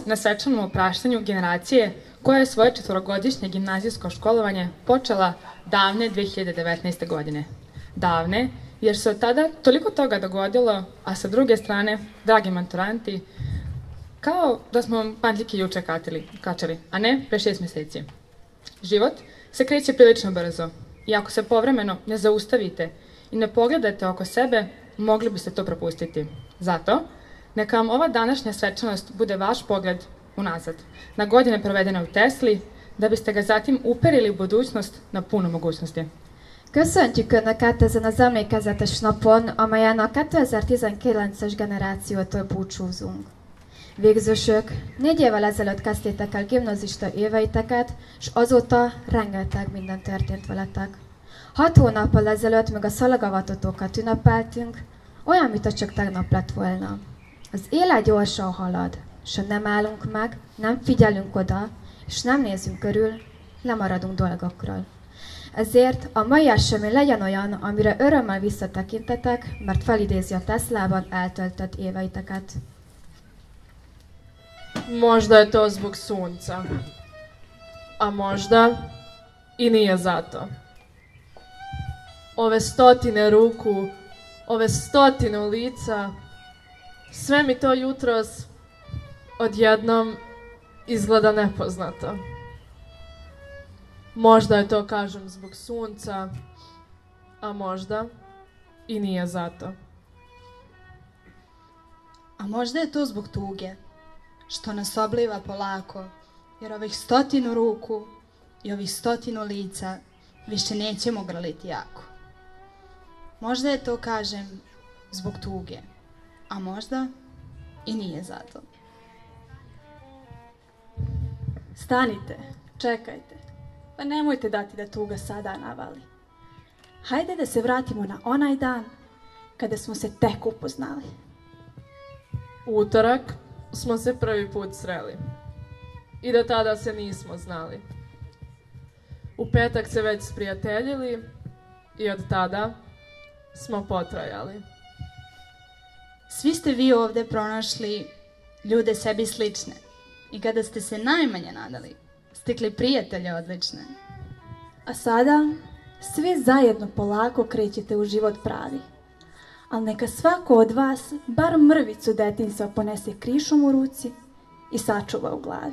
na svečanom opraštanju generacije koja je svoje 4-godišnje gimnazijsko školovanje počela davne 2019. godine. Davne, jer se od tada toliko toga dogodilo, a sa druge strane, dragi maturanti, kao da smo vam pandljike juče kačali, a ne pre 6 meseci. Život se kreće prilično brzo i ako se povremeno ne zaustavite i ne pogledate oko sebe, mogli biste to propustiti. Zato, neka vam ova današnja svečanost bude vaš pogled unazad, na godine provedene u Tesli, da biste ga zatim uperili u budućnost na puno mogućnosti. Köszöntjük Önöket ezen az emlékezetes napon, amelyen a 2019-es generációtól búcsúzunk. Végzősök, 4 évvel ezelőtt kezdtétek el gimnazista éveiteket, és azóta rengeteg minden történt veletek. 6 hónappal ezelőtt még a szalagavatotókat ünnepeltünk, olyan, mintha csak tegnap lett volna. Az élet gyorsan halad, és ha nem állunk meg, nem figyelünk oda, és nem nézünk körül, lemaradunk dolgokról. Ezért a mai esemény legyen olyan, amire örömmel visszatekintetek, mert felidézi a Teslában eltöltött éveiteket. Možda je to zbog sunca, a možda i nije zato. Ove 100 ruku, ove 100 lica, sve mi to jutros odjednom izgleda nepoznato. Možda je to, kažem, zbog sunca, a možda i nije zato. A možda je to zbog tuge, što nas obliva polako, jer ovih 100 ruku i ovih 100 lica više nećemo grliti jako. Možda je to, kažem, zbog tuge, a možda i nije zato. Stanite, čekajte, pa nemojte dati da tuga sada navali. Hajde da se vratimo na onaj dan kada smo se tek upoznali. U utorak smo se prvi put sreli i do tada se nismo znali. U petak se već sprijateljili i od tada smo potrajali. Svi ste vi ovde pronašli ljude sebi slične i kada ste se najmanje nadali, stekli prijatelje odlične. A sada svi zajedno polako krećete u život pravi. Ali neka svako od vas bar mrvicu detinjstva ponese krišom u ruci i sačuva u glavi.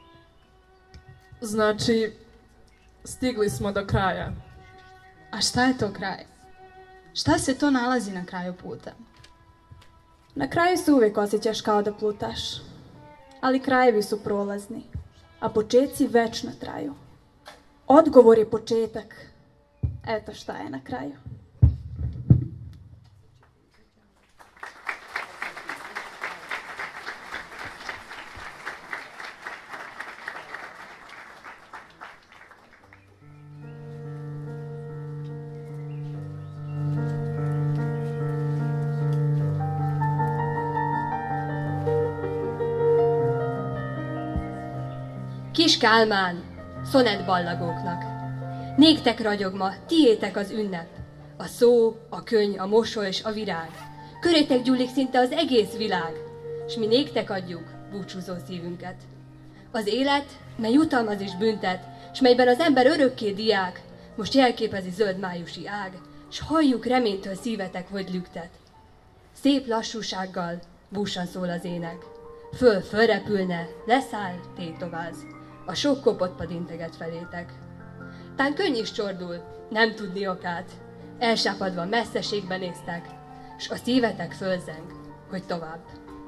Znači, stigli smo do kraja. A šta je to kraj? Šta se to nalazi na kraju puta? Na kraju se uvijek osjećaš kao da plutaš, ali krajevi su prolazni, a početci večno traju. Odgovor je početak. Eto šta je na kraju. Kis Kálmán, szonett ballagóknak. Néktek ragyog ma, tiétek az ünnep. A szó, a könyv, a mosoly és a virág. Körétek gyúlik szinte az egész világ, s mi néktek adjuk búcsúzó szívünket. Az élet, mely jutalmaz és büntet, s melyben az ember örökké diák, most jelképezi zöld májusi ág, s halljuk reménytől szívetek hogy lüktet. Szép lassúsággal búsan szól az ének. Fölrepülne, leszáll, tétováz. A sok kopott pad integet felétek. Tán könny is csordul, nem tudni okát. Elsápadva messzeségbe néztek, s a szívetek fölzeng, hogy tovább.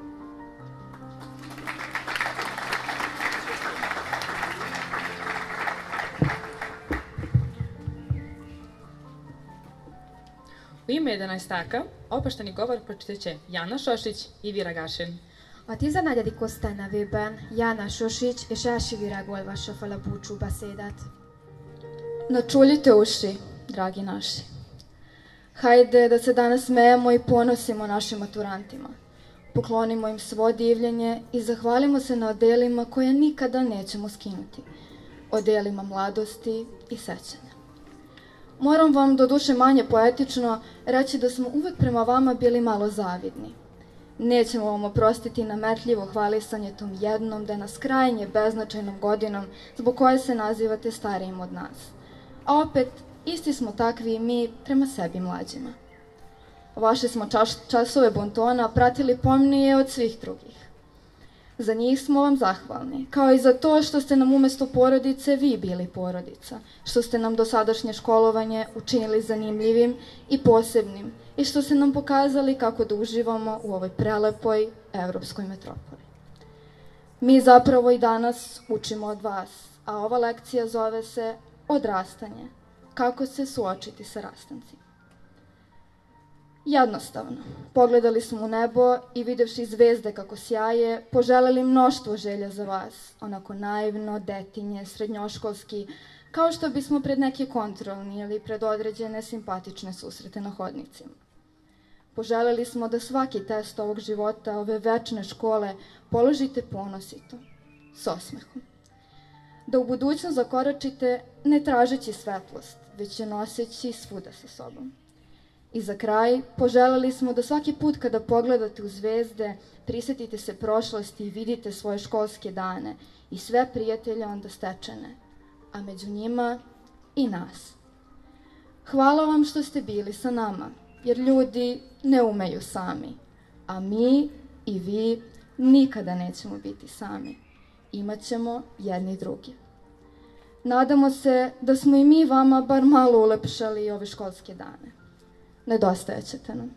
U ime 11-aka oprošteni govor pročitat će Jana Šošić i Vira Gašin. A 14. osztály nevében Jána Sosić és Elsi Virág olvassa fel a búcsú beszédet. Načuljite uši, dragi naši. Hajde da se danas smejemo i ponosimo našim maturantima. Poklonimo im svo divljenje i zahvalimo se na odelima koje nikada nećemo skinuti. Odelima mladosti i sećanja. Moram vam, doduše manje poetično, reći da smo uvek prema vama bili malo zavidni. Nećemo vam oprostiti nametljivo hvalisanje tom jednom, da nas krajnje beznačajnom godinom zbog koje se nazivate starijim od nas. A opet, isti smo takvi i mi prema sebi mlađima. Vaše smo časove bontona pratili pomnije od svih drugih. Za njih smo vam zahvalni, kao i za to što ste nam umjesto porodice vi bili porodica, što ste nam dosadašnje školovanje učinili zanimljivim i posebnim i što ste nam pokazali kako da uživamo u ovoj prelepoj evropskoj metropoli. Mi zapravo i danas učimo od vas, a ova lekcija zove se Odrastanje, kako se suočiti sa rastancima. Jednostavno, pogledali smo u nebo i videvši zvezde kako sjaje, poželeli mnoštvo želja za vas, onako naivno, detinje, srednjoškolski, kao što bismo pred neki kontrolni ili pred određene simpatične susrete na hodnicima. Poželeli smo da svaki test ovog života, ove večne škole, položite ponosito, s osmehom. Da u budućnost zakoračite ne tražeći svetlost, već je noseći svuda sa sobom. I za kraj, poželeli smo da svaki put kada pogledate u zvezde, prisetite se prošlosti i vidite svoje školske dane i sve prijatelje onda stečene, a među njima i nas. Hvala vam što ste bili sa nama, jer ljudi ne umeju sami, a mi i vi nikada nećemo biti sami. Imaćemo jedni drugi. Nadamo se da smo i mi vama bar malo ulepšali ove školske dane. Nedostajat ćete nam.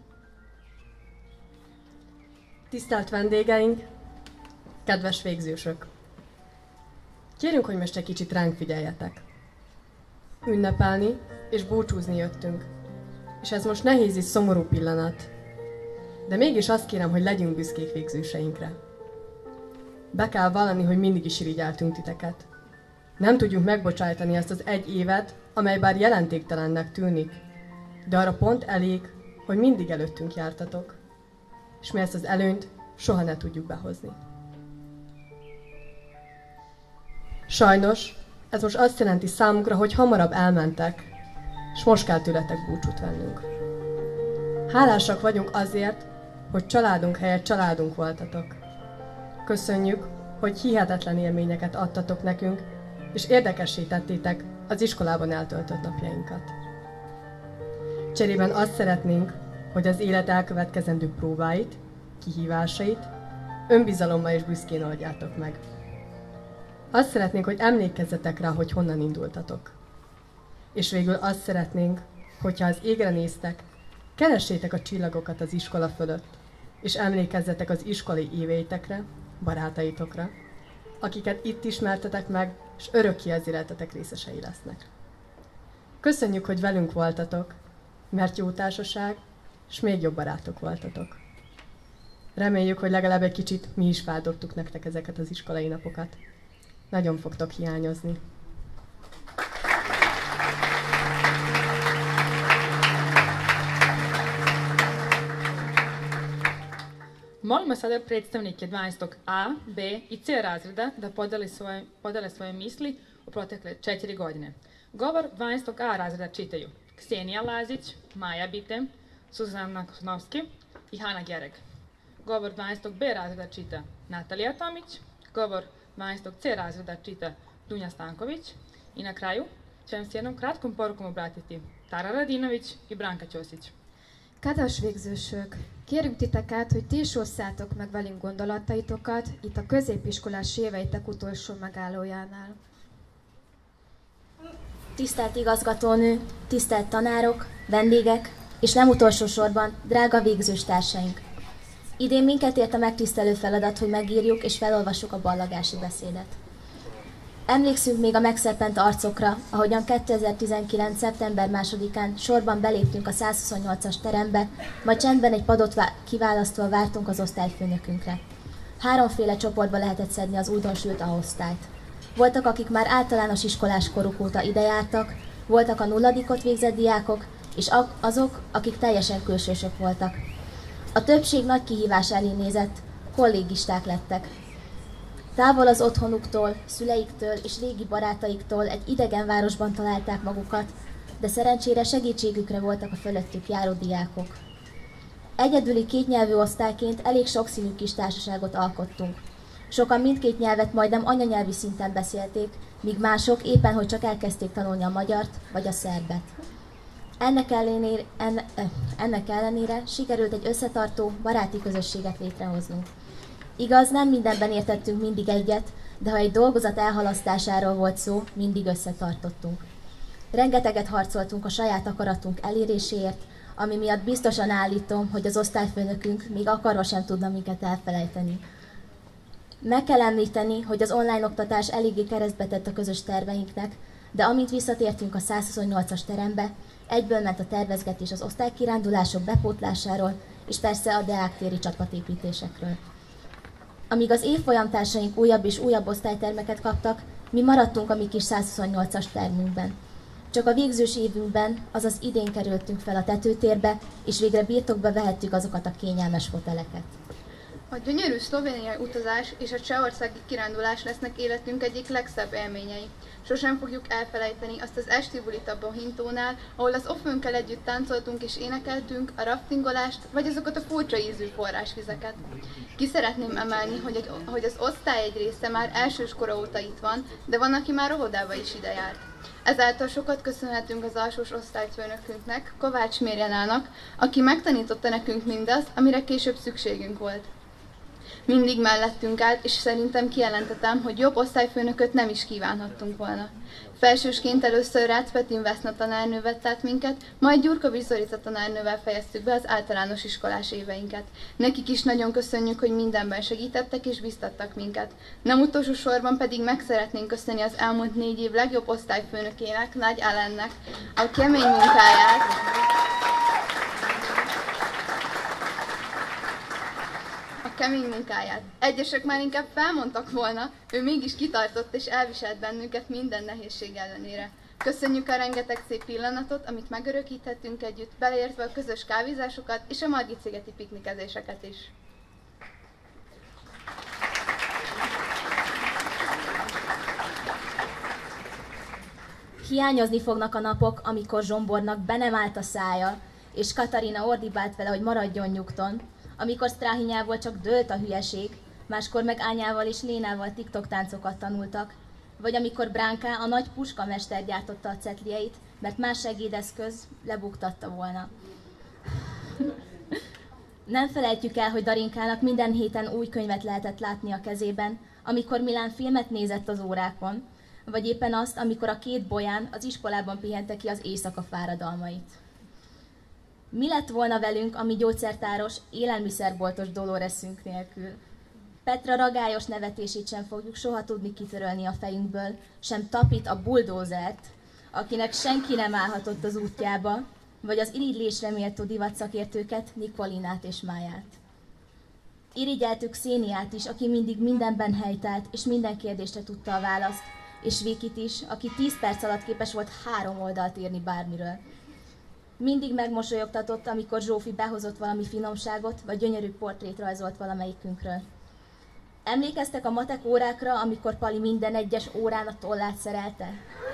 Tisztelt vendégeink, kedves végzősök! Kérünk, hogy most egy kicsit ránk figyeljetek. Ünnepelni és búcsúzni jöttünk, és ez most nehéz és szomorú pillanat. De mégis azt kérem, hogy legyünk büszkék végzőseinkre. Be kell vallani, hogy mindig is irigyeltünk titeket. Nem tudjuk megbocsájtani ezt az egy évet, amely bár jelentéktelennek tűnik, de arra pont elég, hogy mindig előttünk jártatok, és mi ezt az előnyt soha ne tudjuk behozni. Sajnos, ez most azt jelenti számunkra, hogy hamarabb elmentek, és most kell tőletek búcsút vennünk. Hálásak vagyunk azért, hogy családunk helyett családunk voltatok. Köszönjük, hogy hihetetlen élményeket adtatok nekünk, és érdekessé tettétek az iskolában eltöltött napjainkat. Cserében azt szeretnénk, hogy az élet elkövetkezendő próbáit, kihívásait önbizalommal és büszkén oldjátok meg. Azt szeretnénk, hogy emlékezzetek rá, hogy honnan indultatok. És végül azt szeretnénk, hogyha az égre néztek, keressétek a csillagokat az iskola fölött, és emlékezzetek az iskolai éveitekre, barátaitokra, akiket itt ismertetek meg, és örökké az életetek részesei lesznek. Köszönjük, hogy velünk voltatok, mert jó társaság, és még jobb barátok voltatok. Reméljük, hogy legalább egy kicsit mi is feldobtuk nektek ezeket az iskolai napokat. Nagyon fogtok hiányozni. Molimo sada predstavnike 12. A, B i C razreda da podele svoje misli u protekle 4 godine. Govor 12. A razreda čitaju Ksenija Lazić, Maja Bite, Suzana Kosnovski i Hana Gereg. Govor 12. B razreda čita Natalija Tomić, govor 12. C razreda čita Dunja Stanković i na kraju će vam s jednom kratkom porukom obratiti Tara Radinović i Branka Ćosić. Kedves végzősök, kérünk titeket, hogy ti is osszátok meg velünk gondolataitokat itt a középiskolás éveitek utolsó megállójánál. Tisztelt igazgatónő, tisztelt tanárok, vendégek, és nem utolsó sorban, drága végzős társaink! Idén minket ért a megtisztelő feladat, hogy megírjuk és felolvassuk a ballagási beszédet. Emlékszünk még a megszerpent arcokra, ahogyan 2019. szeptember 2-án sorban beléptünk a 128-as terembe, majd csendben egy padot kiválasztva vártunk az osztályfőnökünkre. 3 csoportba lehetett szedni az újdonsült A-osztályt. Voltak, akik már általános iskolás koruk óta ide jártak, voltak a nulladikot végzett diákok, és azok, akik teljesen külsősök voltak. A többség nagy kihívás elé nézett, kollégisták lettek. Távol az otthonuktól, szüleiktől és régi barátaiktól egy idegen városban találták magukat, de szerencsére segítségükre voltak a fölöttük járó diákok. Egyedüli kétnyelvű osztályként elég sokszínű kis társaságot alkottunk. Sokan mindkét nyelvet majdnem anyanyelvi szinten beszélték, míg mások éppen, hogy csak elkezdték tanulni a magyart vagy a szerbet. Ennek ellenére sikerült egy összetartó, baráti közösséget létrehoznunk. Igaz, nem mindenben értettünk mindig egyet, de ha egy dolgozat elhalasztásáról volt szó, mindig összetartottunk. Rengeteget harcoltunk a saját akaratunk eléréséért, ami miatt biztosan állítom, hogy az osztályfőnökünk még akarva sem tudna minket elfelejteni. Meg kell említeni, hogy az online oktatás eléggé keresztbe tett a közös terveinknek, de amint visszatértünk a 128-as terembe, egyből ment a tervezgetés az osztálykirándulások bepótlásáról, és persze a deáktéri csapatépítésekről. Amíg az évfolyamtársaink újabb és újabb osztálytermeket kaptak, mi maradtunk a mi kis 128-as termünkben. Csak a végzős évünkben, azaz idén kerültünk fel a tetőtérbe, és végre birtokba vehettük azokat a kényelmes foteleket. A gyönyörű szlovéniai utazás és a csehországi kirándulás lesznek életünk egyik legszebb élményei. Sosem fogjuk elfelejteni azt az esti bulit a Bohintónál, ahol az ofőnkkel együtt táncoltunk és énekeltünk, a raftingolást, vagy azokat a furcsa ízű forrásvizeket. Ki szeretném emelni, hogy az osztály egy része már elsőskora óta itt van, de van, aki már óvodába is ide járt. Ezáltal sokat köszönhetünk az alsós osztályfőnökünknek, Kovács Mérjanának, aki megtanította nekünk mindazt, amire később szükségünk volt. Mindig mellettünk állt, és szerintem kijelentetem, hogy jobb osztályfőnököt nem is kívánhattunk volna. Felsősként először Rácz Petin Veszna tanárnő vett át minket, majd Gyurkovics Zorica tanárnővel fejeztük be az általános iskolás éveinket. Nekik is nagyon köszönjük, hogy mindenben segítettek és biztattak minket. Nem utolsó sorban pedig meg szeretnénk köszönni az elmúlt 4 év legjobb osztályfőnökének, Nagy Ellennek a kemény munkáját. Egyesek már inkább felmondtak volna, ő mégis kitartott és elviselt bennünket minden nehézség ellenére. Köszönjük a rengeteg szép pillanatot, amit megörökíthettünk együtt, beleértve a közös kávézásokat és a Margit-szigeti piknikezéseket is. Hiányozni fognak a napok, amikor Zsombornak be nem állt a szája, és Katarina ordibált vele, hogy maradjon nyugton, amikor Sztráhinyával csak dőlt a hülyeség, máskor meg Ányával és Lénával TikTok táncokat tanultak, vagy amikor Bránká a nagy puskamester gyártotta a cetlieit, mert más segédeszköz lebuktatta volna. Nem felejtjük el, hogy Darinkának minden héten új könyvet lehetett látni a kezében, amikor Milán filmet nézett az órákon, vagy éppen azt, amikor a 2 bolyán az iskolában pihente ki az éjszaka fáradalmait. Mi lett volna velünk, ami gyógyszertáros, élelmiszerboltos Doloreszünk nélkül? Petra ragályos nevetését sem fogjuk soha tudni kitörölni a fejünkből, sem Tapit a buldózert, akinek senki nem állhatott az útjába, vagy az irigylésre méltó divatszakértőket, Nikolinát és Máját. Irigyeltük Széniát is, aki mindig mindenben helytált, és minden kérdésre tudta a választ, és Vikit is, aki 10 perc alatt képes volt 3 oldalt írni bármiről. Mindig megmosolyogtatott, amikor Zsófi behozott valami finomságot, vagy gyönyörű portrét rajzolt valamelyikünkről. Emlékeztek a matek órákra, amikor Pali minden egyes órán a tollát szerelte?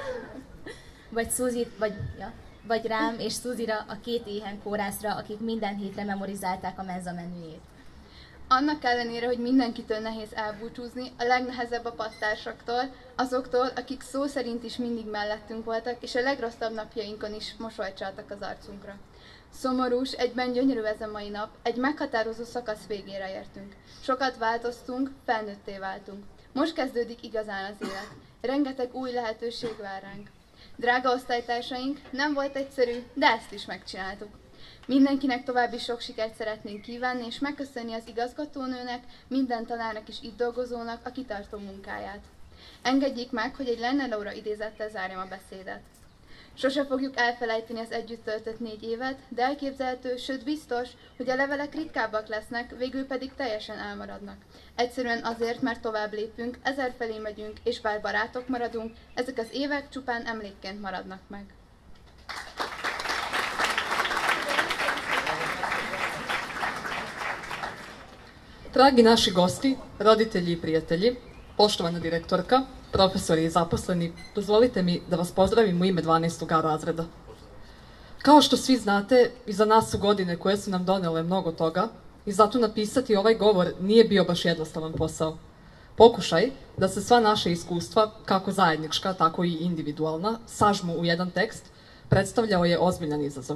Vagy rám és Szuzira, a 2 éhen kórászra, akik minden hétre memorizálták a menza menüjét. Annak ellenére, hogy mindenkitől nehéz elbúcsúzni, a legnehezebb a pattársaktól, azoktól, akik szó szerint is mindig mellettünk voltak, és a legrosszabb napjainkon is mosolyt csaltak az arcunkra. Szomorús, egyben gyönyörű ez a mai nap, egy meghatározó szakasz végére értünk. Sokat változtunk, felnőtté váltunk. Most kezdődik igazán az élet. Rengeteg új lehetőség vár ránk. Drága osztálytársaink, nem volt egyszerű, de ezt is megcsináltuk. Mindenkinek további sok sikert szeretnénk kívánni, és megköszönni az igazgatónőnek, minden tanárnak és itt dolgozónak a kitartó munkáját. Engedjék meg, hogy egy Lenne Laura idézettel zárjam a beszédet. Sose fogjuk elfelejteni az együtt töltött 4 évet, de elképzelhető, sőt biztos, hogy a levelek ritkábbak lesznek, végül pedig teljesen elmaradnak. Egyszerűen azért, mert tovább lépünk, ezerfelé megyünk, és bár barátok maradunk, ezek az évek csupán emlékként maradnak meg. Dragi naši gosti, roditelji i prijatelji, poštovana direktorka, profesori i zaposleni, dozvolite mi da vas pozdravim u ime 12. razreda. Kao što svi znate, iza nas su godine koje su nam donele mnogo toga i zato napisati ovaj govor nije bio baš jednostavan posao. Pokušaj da se sva naša iskustva, kako zajednička, tako i individualna, sažmu u jedan tekst, predstavljao je ozbiljan izazov.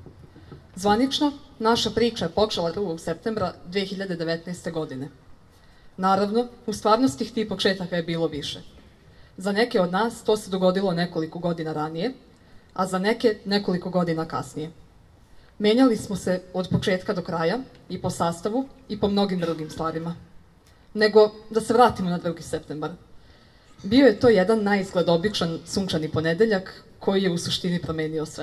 Zvanično, naša priča je počela 2. septembra 2019. godine. Naravno, u stvarnosti tih početaka je bilo više. Za neke od nas to se dogodilo nekoliko godina ranije, a za neke nekoliko godina kasnije. Menjali smo se od početka do kraja, i po sastavu, i po mnogim drugim stvarima. Nego da se vratimo na 2. septembar. Bio je to jedan naizgled običan sunčani ponedeljak koji je u suštini promenio sve.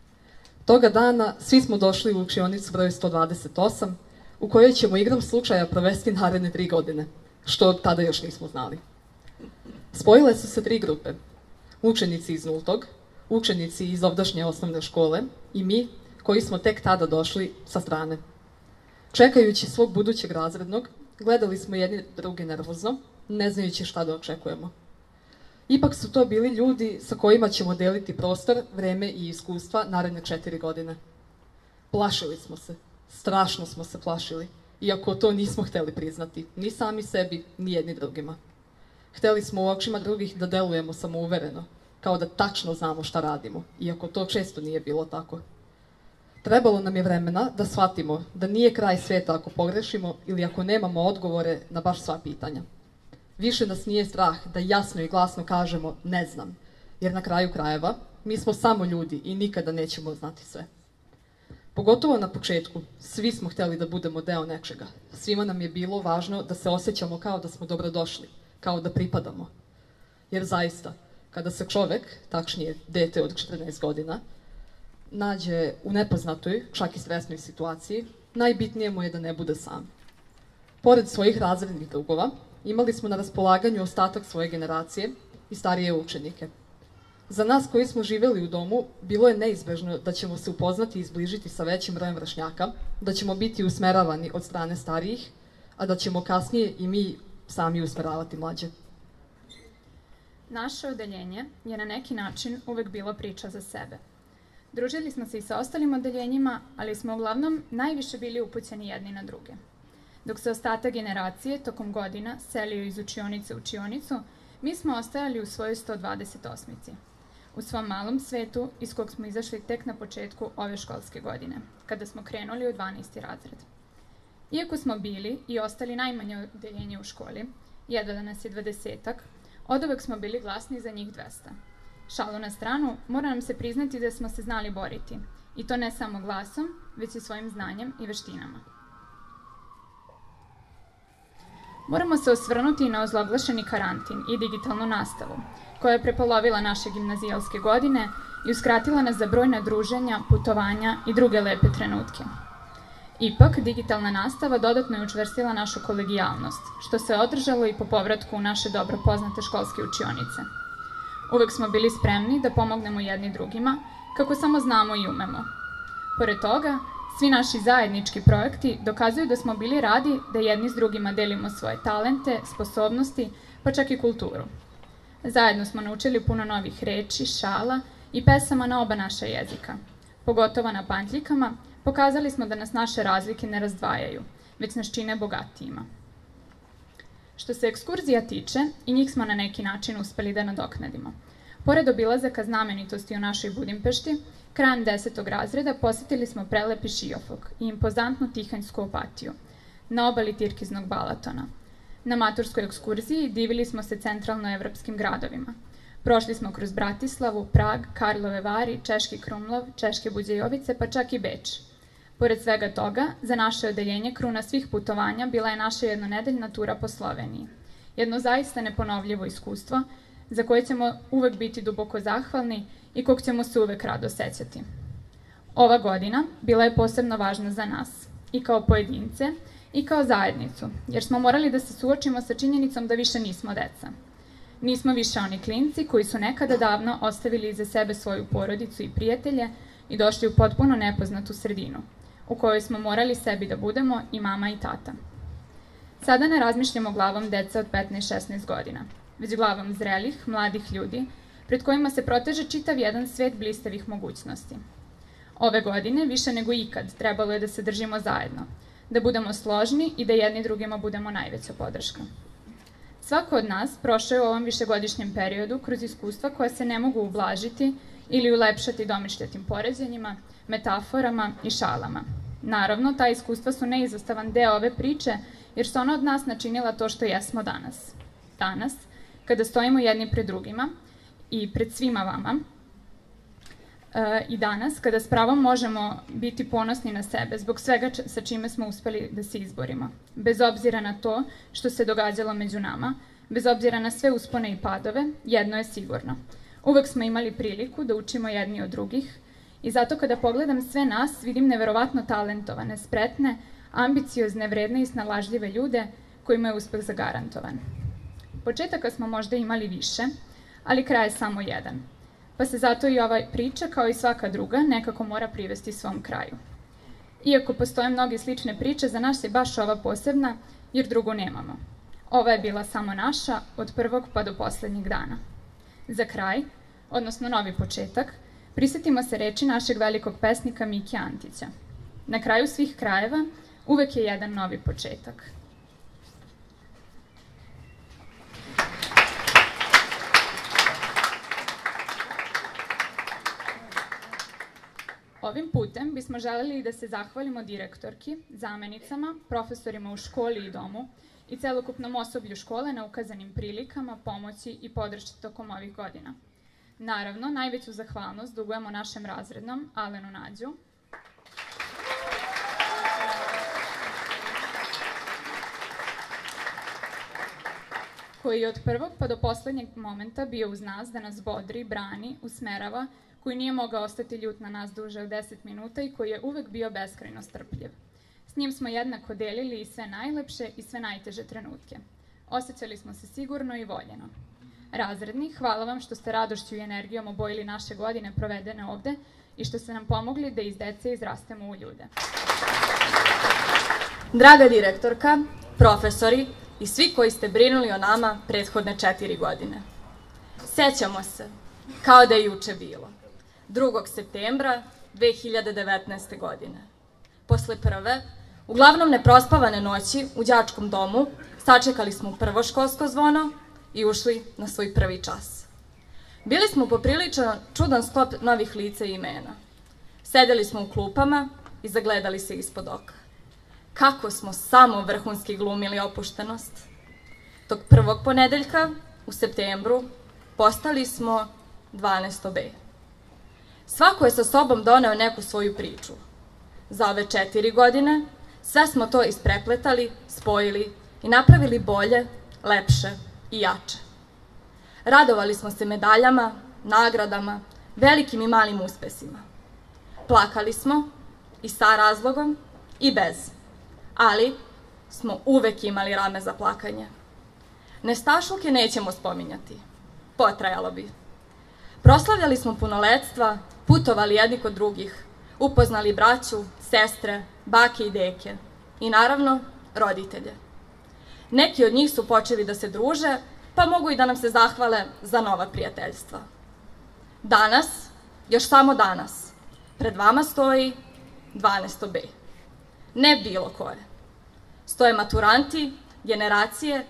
Toga dana svi smo došli u učionicu broj 128, u kojoj ćemo igrom slučaja provesti naredne 3 godine, što tada još nismo znali. Spojile su se 3 grupe. Učenici iz nultog, učenici iz ovdašnje osnovne škole i mi, koji smo tek tada došli sa strane. Čekajući svog budućeg razrednog, gledali smo jedni druge nervozno, ne znajući šta da očekujemo. Ipak su to bili ljudi sa kojima ćemo deliti prostor, vreme i iskustva naredne 4 godine. Plašili smo se, strašno smo se plašili, iako to nismo hteli priznati, ni sami sebi, ni jedni drugima. Hteli smo u očima drugih da delujemo samouvereno, kao da tačno znamo šta radimo, iako to često nije bilo tako. Trebalo nam je vremena da shvatimo da nije kraj sveta ako pogrešimo ili ako nemamo odgovore na baš sva pitanja. Više nas nije strah da jasno i glasno kažemo ne znam, jer na kraju krajeva mi smo samo ljudi i nikada nećemo znati sve. Pogotovo na početku, svi smo hteli da budemo deo nečega. Svima nam je bilo važno da se osjećamo kao da smo dobrodošli, kao da pripadamo. Jer zaista, kada se čovek, tačnije dete od 14 godina, nađe u nepoznatoj, čak i stresnoj situaciji, najbitnije mu je da ne bude sam. Pored svojih razrednih drugova, imali smo na raspolaganju ostatak svoje generacije i starije učenike. Za nas koji smo živeli u domu, bilo je neizbežno da ćemo se upoznati i zbližiti sa većim brojem vršnjaka, da ćemo biti usmeravani od strane starijih, a da ćemo kasnije i mi sami usmeravati mlađe. Naše odeljenje je na neki način uvek bilo priča za sebe. Družili smo se i sa ostalim odeljenjima, ali smo uglavnom najviše bili upućeni jedni na druge. Dok se ostatak generacije tokom godina selio iz učionice u učionicu, mi smo ostajali u svojoj 128-ici. U svom malom svetu iz kog smo izašli tek na početku ove školske godine, kada smo krenuli u 12. razred. Iako smo bili i ostali najmanje odeljenje u školi, jedva da nas je 20-ak, oduvek smo bili glasni za njih 200. Šalu na stranu, mora nam se priznati da smo se znali boriti, i to ne samo glasom, već i svojim znanjem i veštinama. Moramo se osvrnuti i na ozloglašeni karantin i digitalnu nastavu, koja je prepolovila naše gimnazijalske godine i uskratila nas za brojna druženja, putovanja i druge lepe trenutke. Ipak, digitalna nastava dodatno je učvrstila našu kolegijalnost, što se održalo i po povratku u naše dobro poznate školske učionice. Uvek smo bili spremni da pomognemo jedni drugima, kako samo znamo i umemo. Pored toga, svi naši zajednički projekti dokazuju da smo bili radi da jedni s drugima delimo svoje talente, sposobnosti, pa čak i kulturu. Zajedno smo naučili puno novih reči, šala i pesama na oba naša jezika. Pogotovo na pantljikama, pokazali smo da nas naše razlike ne razdvajaju, već nas čine bogatijima. Što se ekskurzija tiče, i njih smo na neki način uspeli da nadoknadimo. Pored obilazaka znamenitosti u našoj Budimpešti, krajem 10. razreda posetili smo prelepi Šiofok i impozantnu Tihanjsku Opatiju, na obali Tirkiznog Balatona. Na maturskoj ekskurziji divili smo se centralnoevropskim gradovima. Prošli smo kroz Bratislavu, Prag, Karlove Vari, Češki Krumlov, Češke Buđejovice, pa čak i Beč. Pored svega toga, za naše odeljenje kruna svih putovanja bila je naša jednonedeljna tura po Sloveniji. Jedno zaista neponovljivo iskustvo, za koje ćemo uvek biti duboko zahvalni i kog ćemo se uvek rado sećati. Ova godina bila je posebno važna za nas, i kao pojedince, i kao zajednicu, jer smo morali da se suočimo sa činjenicom da više nismo deca. Nismo više oni klinci koji su nekada davno ostavili iza sebe svoju porodicu i prijatelje i došli u potpuno nepoznatu sredinu, u kojoj smo morali sebi da budemo i mama i tata. Sada ne razmišljamo glavom deca od 15-16 godina, već glavom zrelih, mladih ljudi, pred kojima se proteže čitav jedan svet blistavih mogućnosti. Ove godine, više nego ikad, trebalo je da se držimo zajedno, da budemo složni i da jedni drugima budemo najveća podrška. Svako od nas prošao je u ovom višegodišnjem periodu kroz iskustva koja se ne mogu ublažiti ili ulepšati domišljatim poređenjima, metaforama i šalama. Naravno, ta iskustva su neizostavan deo ove priče, jer su ona od nas načinila to što jesmo danas. Danas, kada stojimo jedni pred drugima i pred svima vama, i danas, kada s pravom možemo biti ponosni na sebe zbog svega sa čime smo uspeli da se izborimo, bez obzira na to što se događalo među nama, bez obzira na sve uspone i padove, jedno je sigurno. Uvek smo imali priliku da učimo jedni od drugih i zato kada pogledam sve nas, vidim neverovatno talentovane, spretne, ambiciozne, vredne i snalažljive ljude kojima je uspeh zagarantovan. Početaka smo možda imali više, ali kraj je samo jedan. Pa se zato i ova priča, kao i svaka druga, nekako mora privesti svom kraju. Iako postoje mnoge slične priče, za nas je baš ova posebna, jer drugu nemamo. Ova je bila samo naša, od prvog pa do poslednjeg dana. Za kraj, odnosno novi početak, prisetimo se reči našeg velikog pesnika Mike Antića. Na kraju svih krajeva uvek je jedan novi početak. Ovim putem bismo želeli da se zahvalimo direktorki, zamenicama, profesorima u školi i domu i celokupnom osoblju škole na ukazanim prilikama, pomoći i podršci tokom ovih godina. Naravno, najveću zahvalnost dugujemo našem razrednom, Alenu Nađu, koji je od prvog pa do poslednjeg momenta bio uz nas da nas bodri, brani, usmerava, koji nije mogao ostati ljut na nas duže od 10 minuta i koji je uvek bio beskrajno strpljiv. S njim smo jednako delili i sve najlepše i sve najteže trenutke. Osjećali smo se sigurno i voljeno. Razredni, hvala vam što ste radošću i energijom obojili naše godine provedene ovde i što ste nam pomogli da iz dece izrastemo u ljude. Draga direktorka, profesori i svi koji ste brinuli o nama prethodne 4 godine. Sećamo se, kao da je juče bilo. 2. septembra 2019. godine. Posle prve, uglavnom neprospavane noći u đačkom domu, sačekali smo prvo školsko zvono i ušli na svoj prvi čas. Bili smo poprilično čudan sklop novih lica i imena. Sedeli smo u klupama i zagledali se ispod oka. Kako smo samo vrhunski glumili opuštenost. Tog prvog ponedeljka, u septembru, postali smo 12. B. Svako je sa sobom doneo neku svoju priču. Za ove 4 godine sve smo to isprepletali, spojili i napravili bolje, lepše i jače. Radovali smo se medaljama, nagradama, velikim i malim uspesima. Plakali smo i sa razlogom i bez, ali smo uvek imali rame za plakanje. Nestašluke nećemo spominjati, potrajalo bi. Proslavljali smo punoletstva, putovali jedni kod drugih, upoznali braću, sestre, bake i deke i naravno roditelje. Neki od njih su počeli da se druže, pa mogu i da nam se zahvale za nova prijateljstva. Danas, još samo danas, pred vama stoji 12. B. Ne bilo koje. Stoje maturanti generacije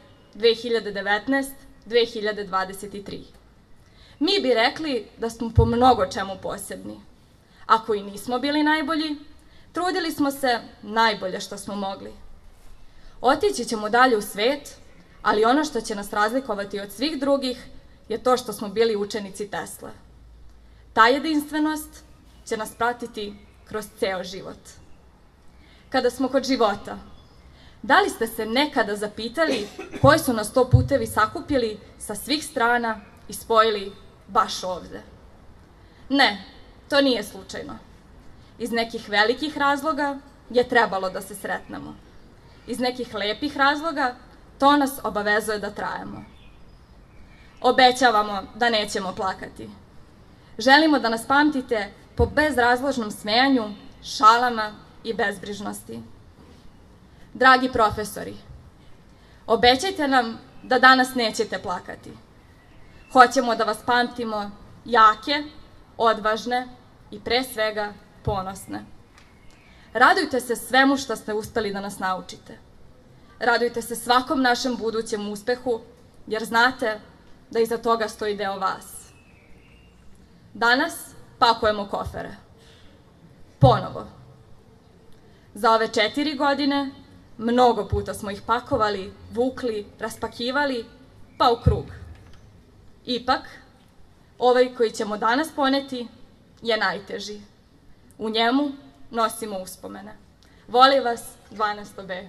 2019-2023. Mi bi rekli da smo po mnogo čemu posebni. Ako i nismo bili najbolji, trudili smo se najbolje što smo mogli. Otići ćemo dalje u svet, ali ono što će nas razlikovati od svih drugih je to što smo bili učenici Tesle. Ta jedinstvenost će nas pratiti kroz ceo život. Kada smo kod života, da li ste se nekada zapitali koji su nas to putevi sakupili sa svih strana i spojili baš ovde? Ne, to nije slučajno. Iz nekih velikih razloga je trebalo da se sretnemo. Iz nekih lepih razloga to nas obavezuje da trajemo. Obećavamo da nećemo plakati. Želimo da nas pamtite po bezrazložnom smejanju, šalama i bezbrižnosti. Dragi profesori, obećajte nam da danas nećete plakati. Hoćemo da vas pamtimo jake, odvažne i pre svega ponosne. Radujte se svemu što ste uspeli da nas naučite. Radujte se svakom našem budućem uspehu, jer znate da iza toga stoji deo vas. Danas pakujemo kofere. Ponovo. Za ove 4 godine mnogo puta smo ih pakovali, vukli, raspakivali, pa u krug. Ipak, ovaj koji ćemo danas poneti je najteži. U njemu nosimo uspomene. Volim vas, 12B.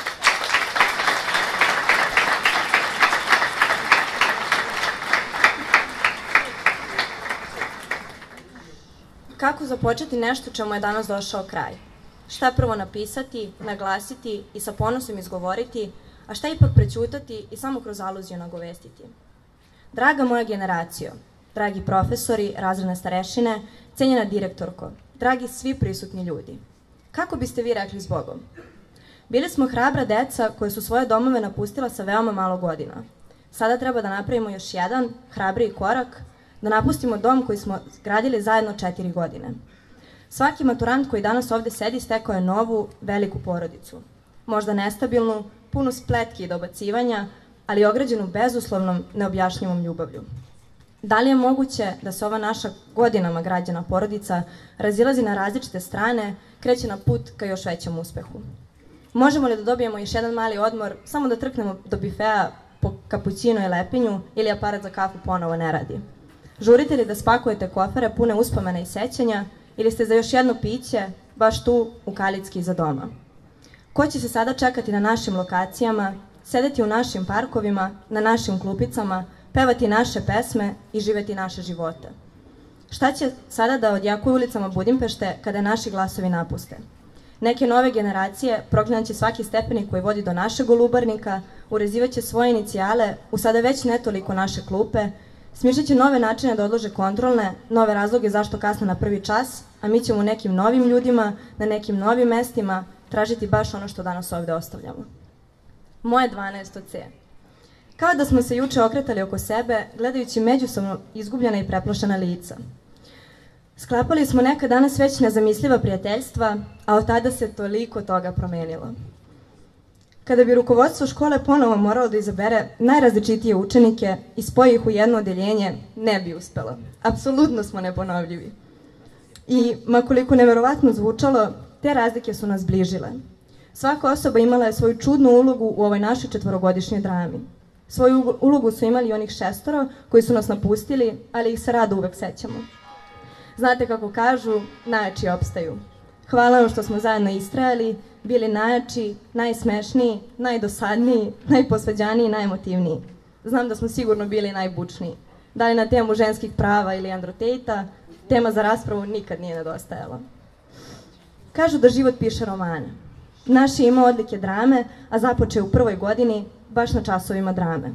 Kako započeti nešto čemu je danas došao kraj? Šta prvo napisati, naglasiti i sa ponosom izgovoriti, a šta ipak prećutati i samo kroz aluziju nagovestiti? Draga moja generacijo, dragi profesori, razredne starešine, cenjena direktorko, dragi svi prisutni ljudi, kako biste vi rekli zbogom? Bili smo hrabra deca koje su svoje domove napustila sa veoma malo godina. Sada treba da napravimo još jedan, hrabriji korak, da napustimo dom koji smo gradili zajedno 4 godine. Svaki maturant koji danas ovde sedi stekao je novu, veliku porodicu. Možda nestabilnu, punu spletki i dobacivanja, ali ograđenu bezuslovnom, neobjašnjivom ljubavlju. Da li je moguće da se ova naša godinama građena porodica razilazi na različite strane, kreće na put ka još većem uspehu? Možemo li da dobijemo još jedan mali odmor, samo da trknemo do bifea po kapućinu i lepinju ili aparat za kafu ponovo ne radi? Žurite li da spakujete kofere pune uspomena i sećanja ili ste za još jedno piće baš tu u Kalicki iza doma? Ko će se sada čekati na našim lokacijama, sedeti u našim parkovima, na našim klupicama, pevati naše pesme i živeti naše živote? Šta će sada da odjakuju ulicama Budimpešte kada naši glasovi napuste? Neke nove generacije proklinjaće svaki stepenik koji vodi do našeg Golubarnika, urezivaće svoje inicijale u sada već ne toliko naše klupe, smišljaće nove načine da odlože kontrolne, nove razloge zašto kasne na prvi čas, a mi ćemo nekim novim ljudima, na nekim novim mestima, tražiti baš ono što danas ovde ostavljamo. Moje 12C. Kao da smo se juče okretali oko sebe, gledajući međusobno izgubljena i preplašena lica. Sklapali smo neka danas već nezamisliva prijateljstva, a od tada se toliko toga promenilo. Kada bi rukovodstvo škole ponovo moralo da izabere najrazličitije učenike i spoji ih u jedno odeljenje, ne bi uspelo. Apsolutno smo neponovljivi. I, makoliko neverovatno zvučalo, te razlike su nas bližile. Svaka osoba imala je svoju čudnu ulogu u ovoj našoj 4-godišnjoj drami. Svoju ulogu su imali i onih 6 koji su nas napustili, ali ih se rado uvek sećamo. Znate kako kažu, najjači opstaju. Hvala vam što smo zajedno istrajali, bili najjači, najsmešniji, najdosadniji, najposveđaniji i najemotivniji. Znam da smo sigurno bili najbučniji. Da li na temu ženskih prava ili Androtejta, tema za raspravu nikad nije nedostajala. Kažu da život piše romane. Naš je imao odlike drame, a započeo u 1. godini, baš na časovima drame.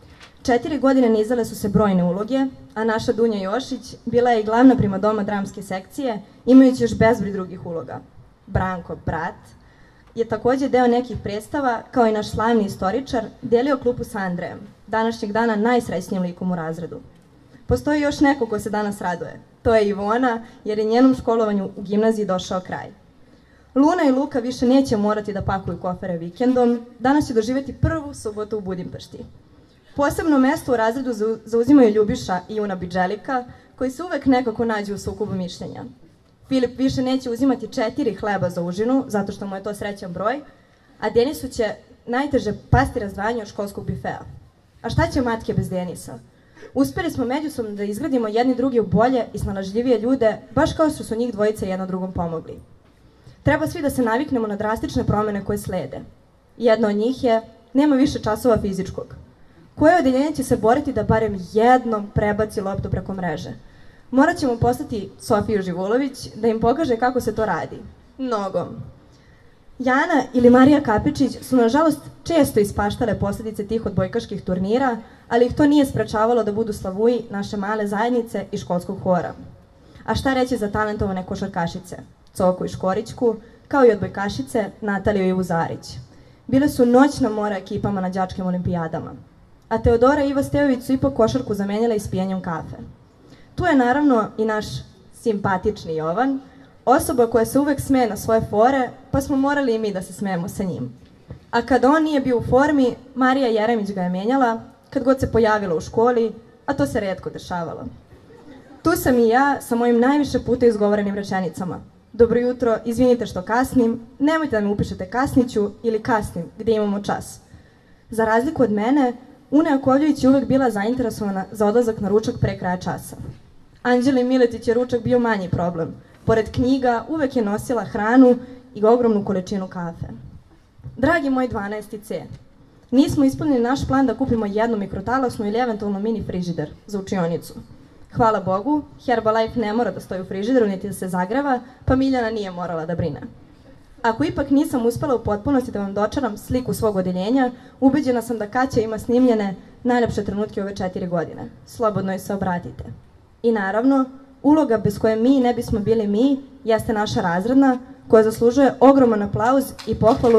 4 godine nizale su se brojne uloge, a naša Dunja Jošić bila je i glavna primadoma dramske sekcije, imajući još bezbroj drugih uloga. Branko, brat, je takođe deo nekih predstava, kao i naš slavni istoričar, delio klupu sa Andrejem, današnjeg dana najsrećnijim likom u razredu. Postoji još neko ko se danas raduje. To je Ivona, jer je njenom školovanju u gimnaziji došao kraj. Luna i Luka više neće morati da pakuju kofere vikendom, danas će doživjeti prvu subotu u Budimpešti. Posebno mesto u razredu zauzimaju Ljubiša i Juna Bidželika, koji se uvek nekako nađu u sukobu mišljenja. Filip više neće uzimati 4 hleba za užinu, zato što mu je to srećan broj, a Denisu će najteže pasti razdvajanje od školskog bifea. A šta će matke bez Denisa? Uspeli smo međusobno da izgradimo jedni drugi u bolje i snalažljivije ljude, baš kao što su njih dvojica jedno drugom pomogli. Treba svi da se naviknemo na drastične promene koje slede. Jedna od njih je, nema više časova fizičkog. Koje odeljenje će se boriti da barem jednom prebaci loptu preko mreže? Morat ćemo poslati Sofiju Živulović da im pokaže kako se to radi. Nogom. Jana ili Marija Kapičić su nažalost često ispaštale posljedice tih odbojkaških turnira, ali ih to nije sprečavalo da budu slavuji naše male zajednice i školskog hora. A šta reći za talentovane košarkašice? Coku i Škorićku, kao i odbojkašice Nataliju i Vuzarić. Bile su noćna mora ekipama na đačkim olimpijadama. A Teodora i Iva Stejović su ipak košarku zamenjala ispijanjem kafe. Tu je naravno i naš simpatični Jovan, Osoba koja se uvek smeje na svoje fore, pa smo morali i mi da se smejemo sa njim. A kad on nije bio u formi, Marija Jeremić ga je menjala, kad god se pojavila u školi, a to se retko dešavalo. Tu sam i ja sa mojim najviše puta izgovorenim rečenicama. Dobro jutro, izvinite što kasnim, nemojte da me upišete kasniću ili kasnim, gde imamo čas. Za razliku od mene, Una Jakovljević je uvek bila zainteresovana za odlazak na ručak pre kraja časa. Anđeli Miletić je ručak bio manji problem. Pored knjiga uvek je nosila hranu i ogromnu količinu kafe. Dragi moj 12. C, nismo ispunili naš plan da kupimo jednu mikrotalasnu ili eventualno mini frižider za učionicu. Hvala Bogu, Herbalife ne mora da stoji u frižideru niti da se zagreva, pa Miljana nije morala da brine. Ako ipak nisam uspela u potpunosti da vam dočaram sliku svog odeljenja, ubeđena sam da Kaća ima snimljene najlepše trenutke ove 4 godine. Slobodno joj se obratite. I naravno, uloga bez koje mi ne bismo bili mi jeste naša razredna, koja zaslužuje ogroman aplauz i pohvalu.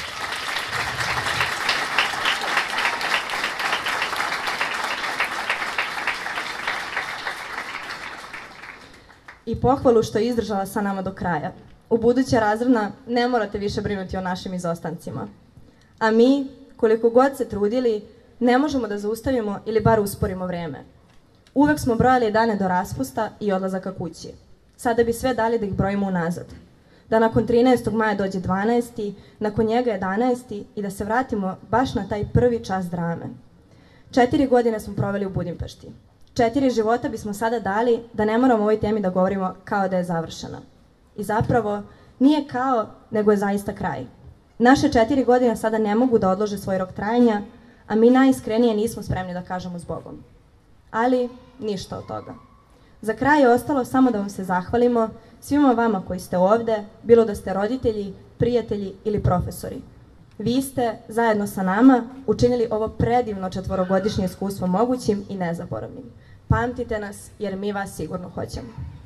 I pohvalu što je izdržala sa nama do kraja. U buduća razredna ne morate više brinuti o našim izostancima. A mi, koliko god se trudili, ne možemo da zaustavimo ili bar usporimo vreme. Uvek smo brojali dane do raspusta i odlazaka kući. Sada bi sve dali da ih brojimo unazad. Da nakon 13. maja dođe 12. nakon njega 11. i da se vratimo baš na taj prvi čas drame. 4 godine smo proveli u Budimpešti. 4 života bismo sada dali da ne moramo o ovoj temi da govorimo kao da je završena. I zapravo, nije kao, nego je zaista kraj. Naše 4 godine sada ne mogu da odlože svoj rok trajanja, a mi najiskrenije nismo spremni da kažemo zbogom. Ali, ništa od toga. Za kraj je ostalo samo da vam se zahvalimo svima vama koji ste ovde, bilo da ste roditelji, prijatelji ili profesori. Vi ste, zajedno sa nama, učinili ovo predivno 4-godišnje iskustvo mogućim i nezaboravnim. Pamtite nas, jer mi vas sigurno hoćemo.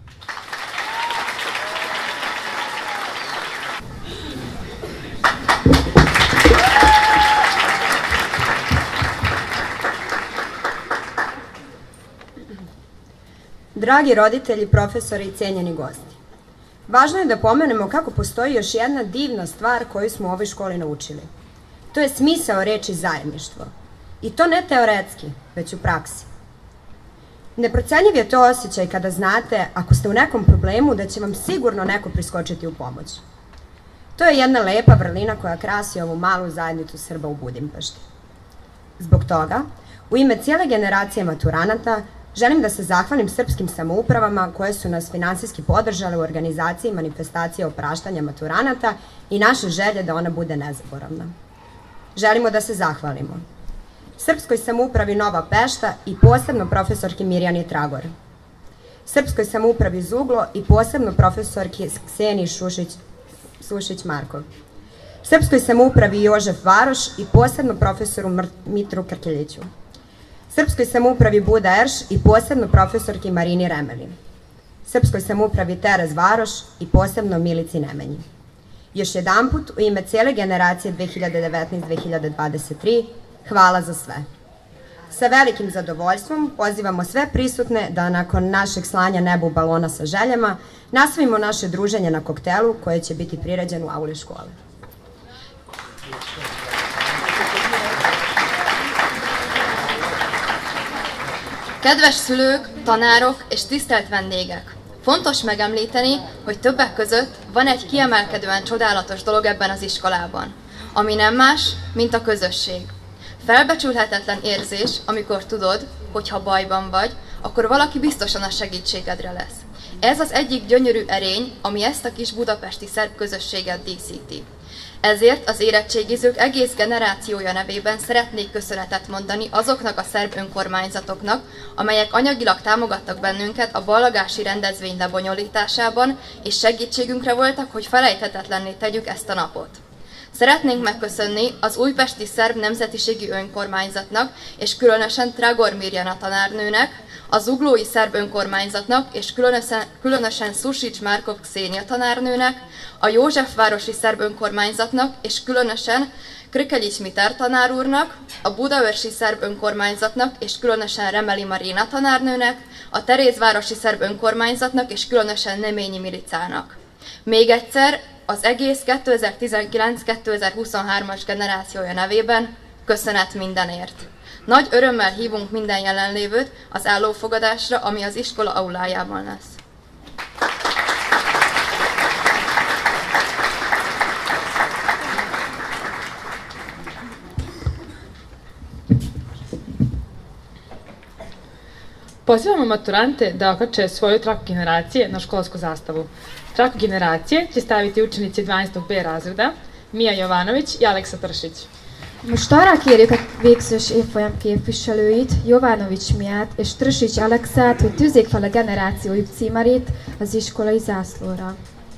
Dragi roditelji, profesori i cijenjeni gosti, važno je da pomenemo kako postoji još jedna divna stvar koju smo u ovoj školi naučili. To je smisao reči zajedništvo. I to ne teoretski, već u praksi. Neprocenjiv je to osjećaj kada znate, ako ste u nekom problemu, da će vam sigurno neko priskočiti u pomoć. To je jedna lepa vrlina koja krasi ovu malu zajednicu Srba u Budimpešti. Zbog toga, u ime cijele generacije maturanata, želim da se zahvalim srpskim samoupravama koje su nas finansijski podržale u organizaciji manifestacije opraštanja maturanata i naše želje da ona bude nezaboravna. Želimo da se zahvalimo Srpskoj samoupravi Nova Pešta i posebno profesorki Mirjani Tragor, Srpskoj samoupravi Zuglo i posebno profesorki Kseniji Sušić-Markov, Srpskoj samoupravi Jožef Varoš i posebno profesoru Mitru Krkeljiću, Srpskoj samoupravi Buda Erš i posebno profesorki Marini Remeli, Srpskoj samoupravi Terez Varoš i posebno Milici Nemenji. Još jedanput, u ime cijele generacije 2019-2023, hvala za sve. Sa velikim zadovoljstvom pozivamo sve prisutne da nakon našeg slanja nebu balona sa željama nastavimo naše druženje na koktelu koje će biti priređen u auli škole. Kedves szülők, tanárok és tisztelt vendégek! Fontos megemlíteni, hogy többek között van egy kiemelkedően csodálatos dolog ebben az iskolában, ami nem más, mint a közösség. Felbecsülhetetlen érzés, amikor tudod, hogy ha bajban vagy, akkor valaki biztosan a segítségedre lesz. Ez az egyik gyönyörű erény, ami ezt a kis budapesti szerb közösséget díszíti. Ezért az érettségizők egész generációja nevében szeretnék köszönetet mondani azoknak a szerb önkormányzatoknak, amelyek anyagilag támogattak bennünket a ballagási rendezvény lebonyolításában, és segítségünkre voltak, hogy felejthetetlenné tegyük ezt a napot. Szeretnénk megköszönni az újpesti szerb nemzetiségi önkormányzatnak, és különösen Tragor Mirjana tanárnőnek, a zuglói szerb önkormányzatnak, és különösen Sušić-Markov Ksenija tanárnőnek, a Józsefvárosi szerb önkormányzatnak, és különösen Krkeljić Mitar tanár úrnak, a budaörsi szerb önkormányzatnak, és különösen Remeli Marina tanárnőnek, a Terézvárosi szerb önkormányzatnak, és különösen Neményi Milicának. Még egyszer az egész 2019-2023-as generációja nevében köszönet mindenért. Nagy örömmel hívunk minden jelenlévőt az állófogadásra, ami az iskola aulájában lesz. Pozivamo maturante da okače svoju traku generacije na školsku zastavu. Traku generacije će staviti učenici 12. B razreda, Mia Jovanović és Aleksa Trsics. Most arra kérjük a végzős évfolyam képviselőit, Jovanovics Miát és Trsics Alekszát, hogy tűzzék fel a generációjuk címerét az iskolai zászlóra.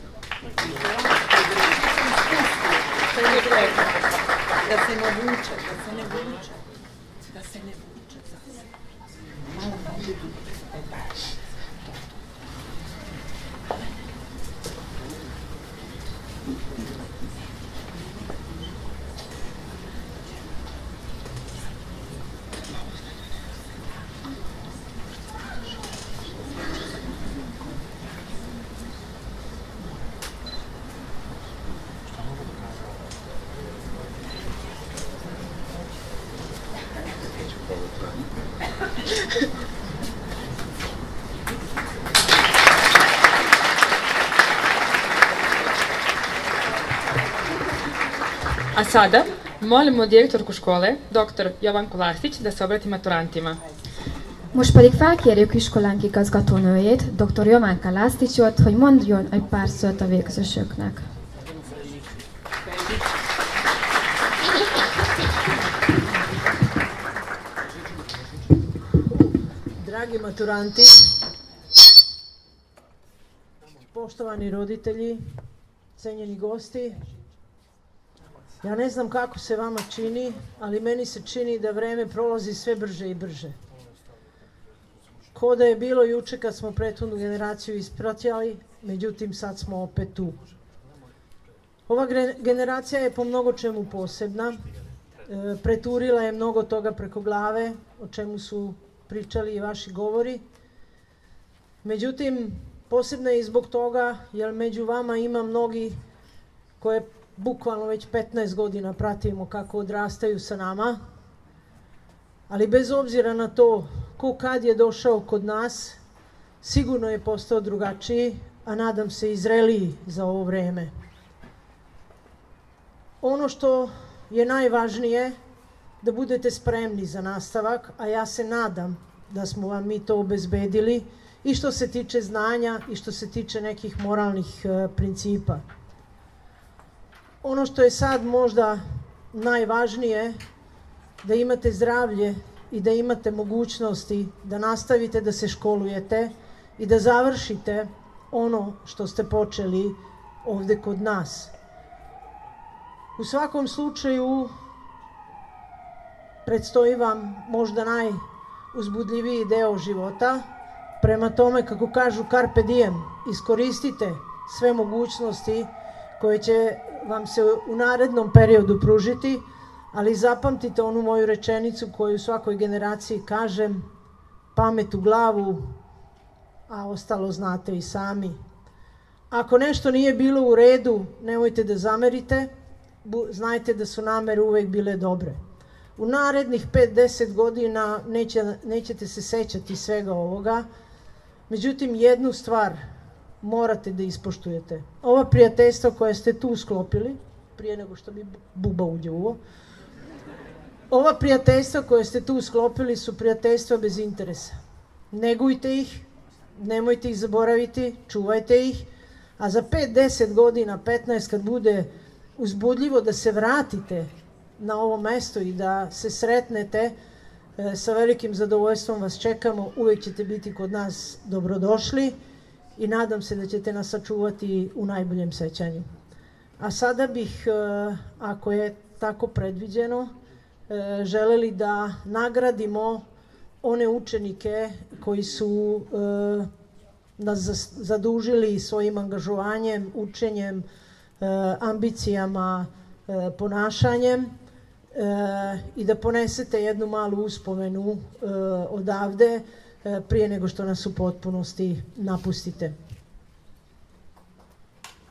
A sada molimo direktorku škole, dr. Jovanku Lastić, da se obrati maturantima. Most pedig felkérjük iskolánk igazgatónőjét, dr. Jovanka Lastićot, hogy mondjon egy pár szót a végzősöknek. Dragi maturanti, poštovani roditelji, cenjeni gosti, ja ne znam kako se vama čini, ali meni se čini da vreme prolazi sve brže i brže. Ko da je bilo juče kad smo prethodnu generaciju ispratjali, međutim sad smo opet tu. Ova generacija je po mnogo čemu posebna, preturila je mnogo toga preko glave, o čemu su pričali i vaši govori. Međutim, posebna je i zbog toga jer među vama ima mnogi koje bukvalno već 15 godina pratimo kako odrastaju sa nama, ali bez obzira na to ko kad je došao kod nas, sigurno je postao drugačiji, a nadam se i zreliji za ovo vreme. Ono što je najvažnije, da budete spremni za nastavak, a ja se nadam da smo vam mi to obezbedili i što se tiče znanja i što se tiče nekih moralnih principa. Ono što je sad možda najvažnije, da imate zdravlje i da imate mogućnosti da nastavite da se školujete i da završite ono što ste počeli ovde kod nas. U svakom slučaju, predstoji vam možda najuzbudljiviji deo života. Prema tome, kako kažu carpe diem, iskoristite sve mogućnosti koje će vam se u narednom periodu pružiti, ali zapamtite onu moju rečenicu koju svakoj generaciji kažem, pamet u glavu, a ostalo znate i sami. Ako nešto nije bilo u redu, nemojte da zamerite, znajte da su namere uvek bile dobre. U narednih 5-10 godina nećete se sećati svega ovoga, međutim jednu stvar morate da ispoštujete. Ova prijateljstva koja ste tu sklopili, prije nego što mi buba uđe u ovo, ova prijateljstva koje ste tu sklopili su prijateljstva bez interesa. Negujte ih, nemojte ih zaboraviti, čuvajte ih, a za 5-10 godina, 15, kad bude uzbudljivo da se vratite na ovo mesto i da se sretnete, sa velikim zadovoljstvom vas čekamo, uvek ćete biti kod nas dobrodošli i nadam se da ćete nas sačuvati u najboljem sećanju. A sada bih, ako je tako predviđeno, želeli da nagradimo one učenike koji su nas zadužili svojim angažovanjem, učenjem, ambicijama, ponašanjem i da ponesete jednu malu uspomenu odavde prije nego što nas u potpunosti napustite.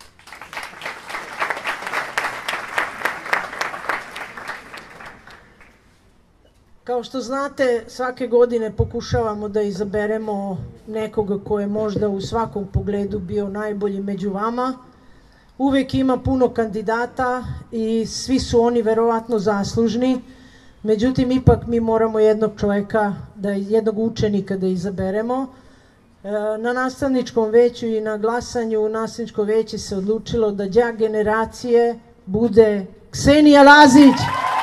Kao što znate, svake godine pokušavamo da izaberemo nekoga ko je možda u svakom pogledu bio najbolji među vama. Uvek ima puno kandidata i svi su oni verovatno zaslužni. Međutim, ipak mi moramo jednog čoveka, jednog učenika da izaberemo. Na nastavničkom veću i na glasanju nastavničko veće se odlučilo da đak generacije bude Ksenija Lazić.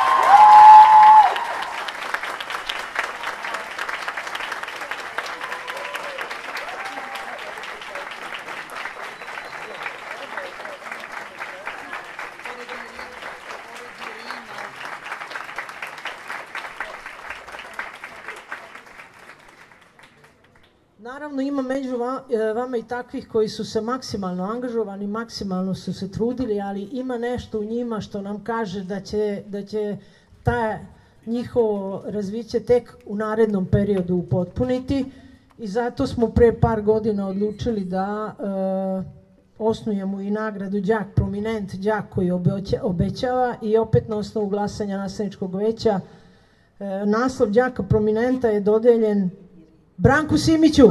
Naravno, ima među vama i takvih koji su se maksimalno angažovani, maksimalno su se trudili, ali ima nešto u njima što nam kaže da će ta njihovo razviće tek u narednom periodu upotpuniti i zato smo pre par godina odlučili da osnujemo i nagradu đak prominent, đak koji obećava i opet na osnovu glasanja nastavničkog veća naslov đaka prominenta je dodeljen Branku Simiću.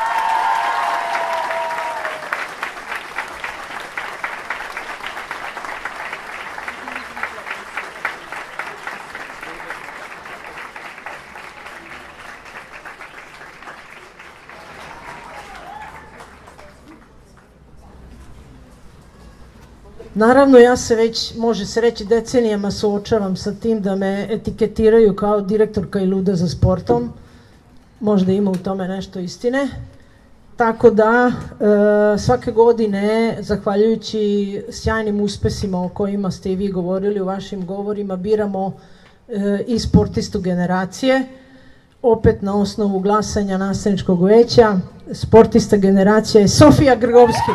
Naravno, ja se već, može se reći, decenijama suočavam sa tim da me etiketiraju kao direktorka i luda za sportom. Možda ima u tome nešto istine. Tako da svake godine, zahvaljujući sjajnim uspesima o kojima ste i vi govorili u vašim govorima, biramo i sportistu generacije. Opet na osnovu glasanja nastavničkog veća, sportista generacija je Sofija Grgovski.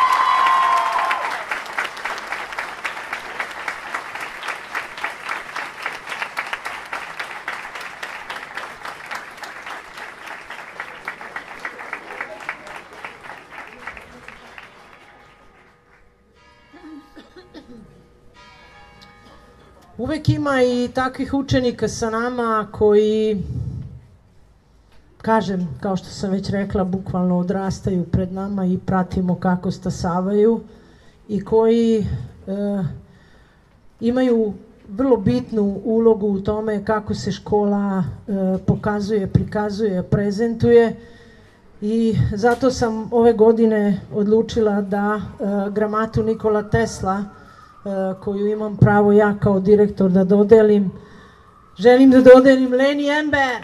Uvek ima i takvih učenika sa nama koji, kažem, kao što sam već rekla, bukvalno odrastaju pred nama i pratimo kako stasavaju i koji imaju vrlo bitnu ulogu u tome kako se škola pokazuje, prikazuje, prezentuje i zato sam ove godine odlučila da gramatu Nikola Tesla, koju imam pravo ja kao direktor da dodelim, želim da dodelim Leni Ember.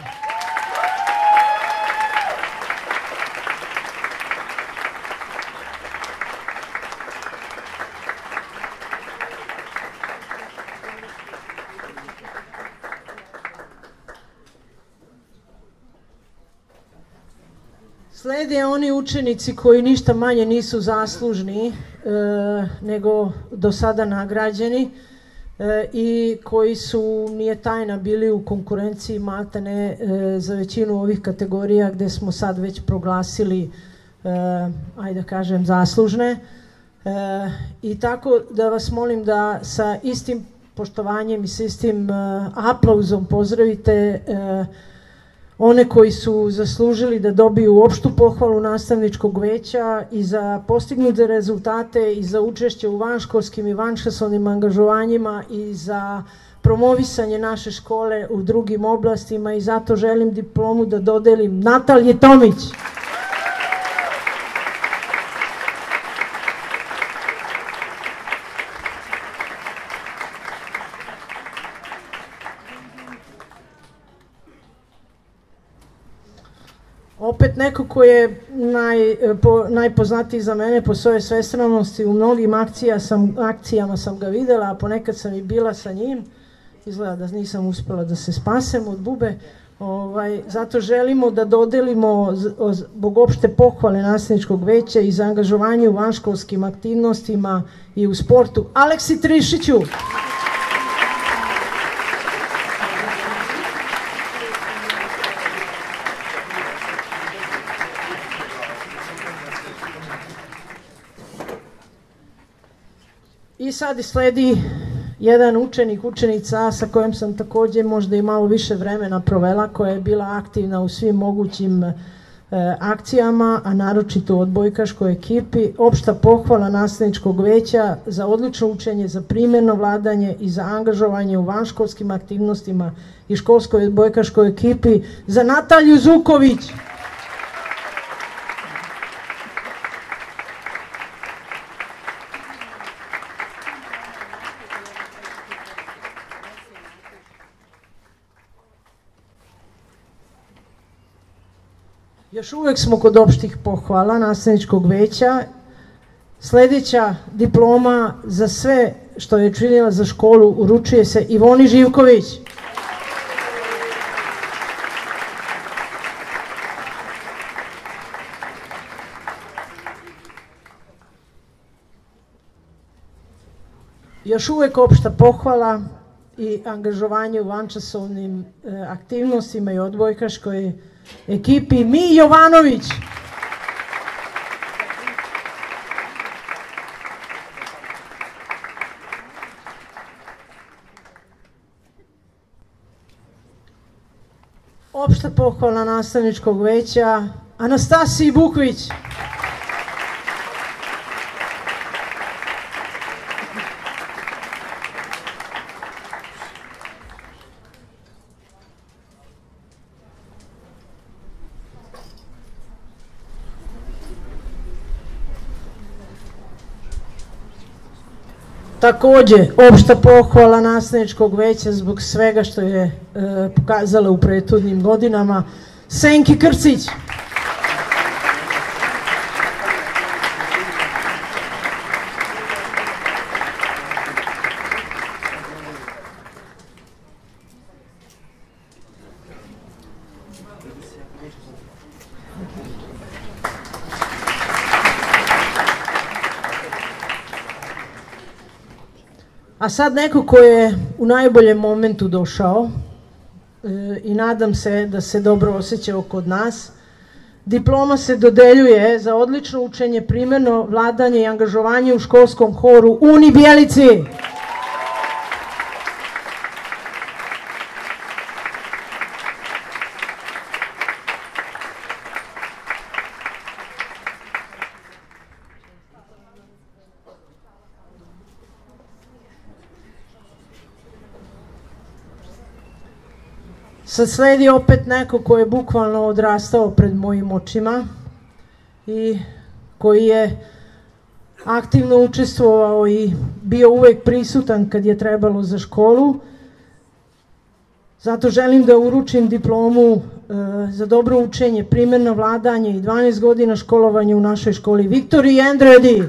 Slede oni učenici koji ništa manje nisu zaslužni nego do sada nagrađeni i koji su, nije tajna, bili u konkurenciji maltene za većinu ovih kategorija gde smo sad već proglasili, ajde da kažem, zaslužne. I tako da vas molim da sa istim poštovanjem i sa istim aplauzom pozdravite one koji su zaslužili da dobiju opštu pohvalu nastavničkog veća i za postignute rezultate i za učešće u vanškolskim i vanškolskim angažovanjima i za promovisanje naše škole u drugim oblastima i zato želim diplomu da dodelim Natalji Tomić. Opet neko ko je najpoznatiji za mene po svojoj svestranosti, u mnogim akcijama sam ga videla, a ponekad sam i bila sa njim. Izgleda da nisam uspela da se spasem od bube. Zato želimo da dodelimo zbog opšte pohvale nastavničkog veća i za angažovanje u vanškolskim aktivnostima i u sportu Aleksi Trišiću. I sad sledi jedan učenik, učenica sa kojom sam također možda i malo više vremena provela, koja je bila aktivna u svim mogućim akcijama, a naročito u odbojkaškoj ekipi. Opšta pohvala nastavničkog veća za odlično učenje, za primjerno vladanje i za angažovanje u vanškolskim aktivnostima i školskoj odbojkaškoj ekipi, za Natalju Zuković. Još uvek smo kod opštih pohvala nastavničkog veća. Sljedeća diploma za sve što je činila za školu uručuje se Ivoni Živković. Još uvek opšta pohvala i angažovanje u vančasovnim aktivnostima i odbojkaškoj ekipi Mi Jovanović. Opšta pohvala nastavničkog veća Anastasiji Bukvić. Također, opšta pohvala nastavničkog veća zbog svega što je pokazala u prethodnim godinama Senki Krcić. A sad neko ko je u najboljem momentu došao i nadam se da se dobro osjećao kod nas. Diploma se dodeljuje za odlično učenje, primjerno vladanje i angažovanje u školskom horu Uni Bjelici. Sad sledi opet neko ko je bukvalno odrastao pred mojim očima i koji je aktivno učestvovao i bio uvek prisutan kad je trebalo za školu. Zato želim da uručim diplomu za dobro učenje, primjerno vladanje i 12 godina školovanja u našoj školi Viktoriji Endredi.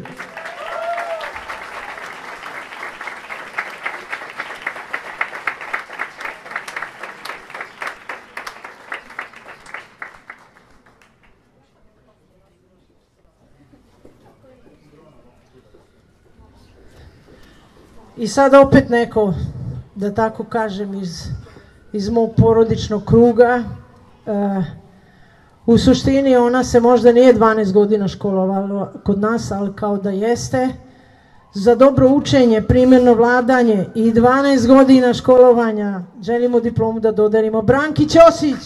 I sad opet neko, da tako kažem, iz mog porodičnog kruga. U suštini ona se možda nije 12 godina školovala kod nas, ali kao da jeste. Za dobro učenje, primjerno vladanje i 12 godina školovanja želimo diplomu da dodelimo Branki Ćosić.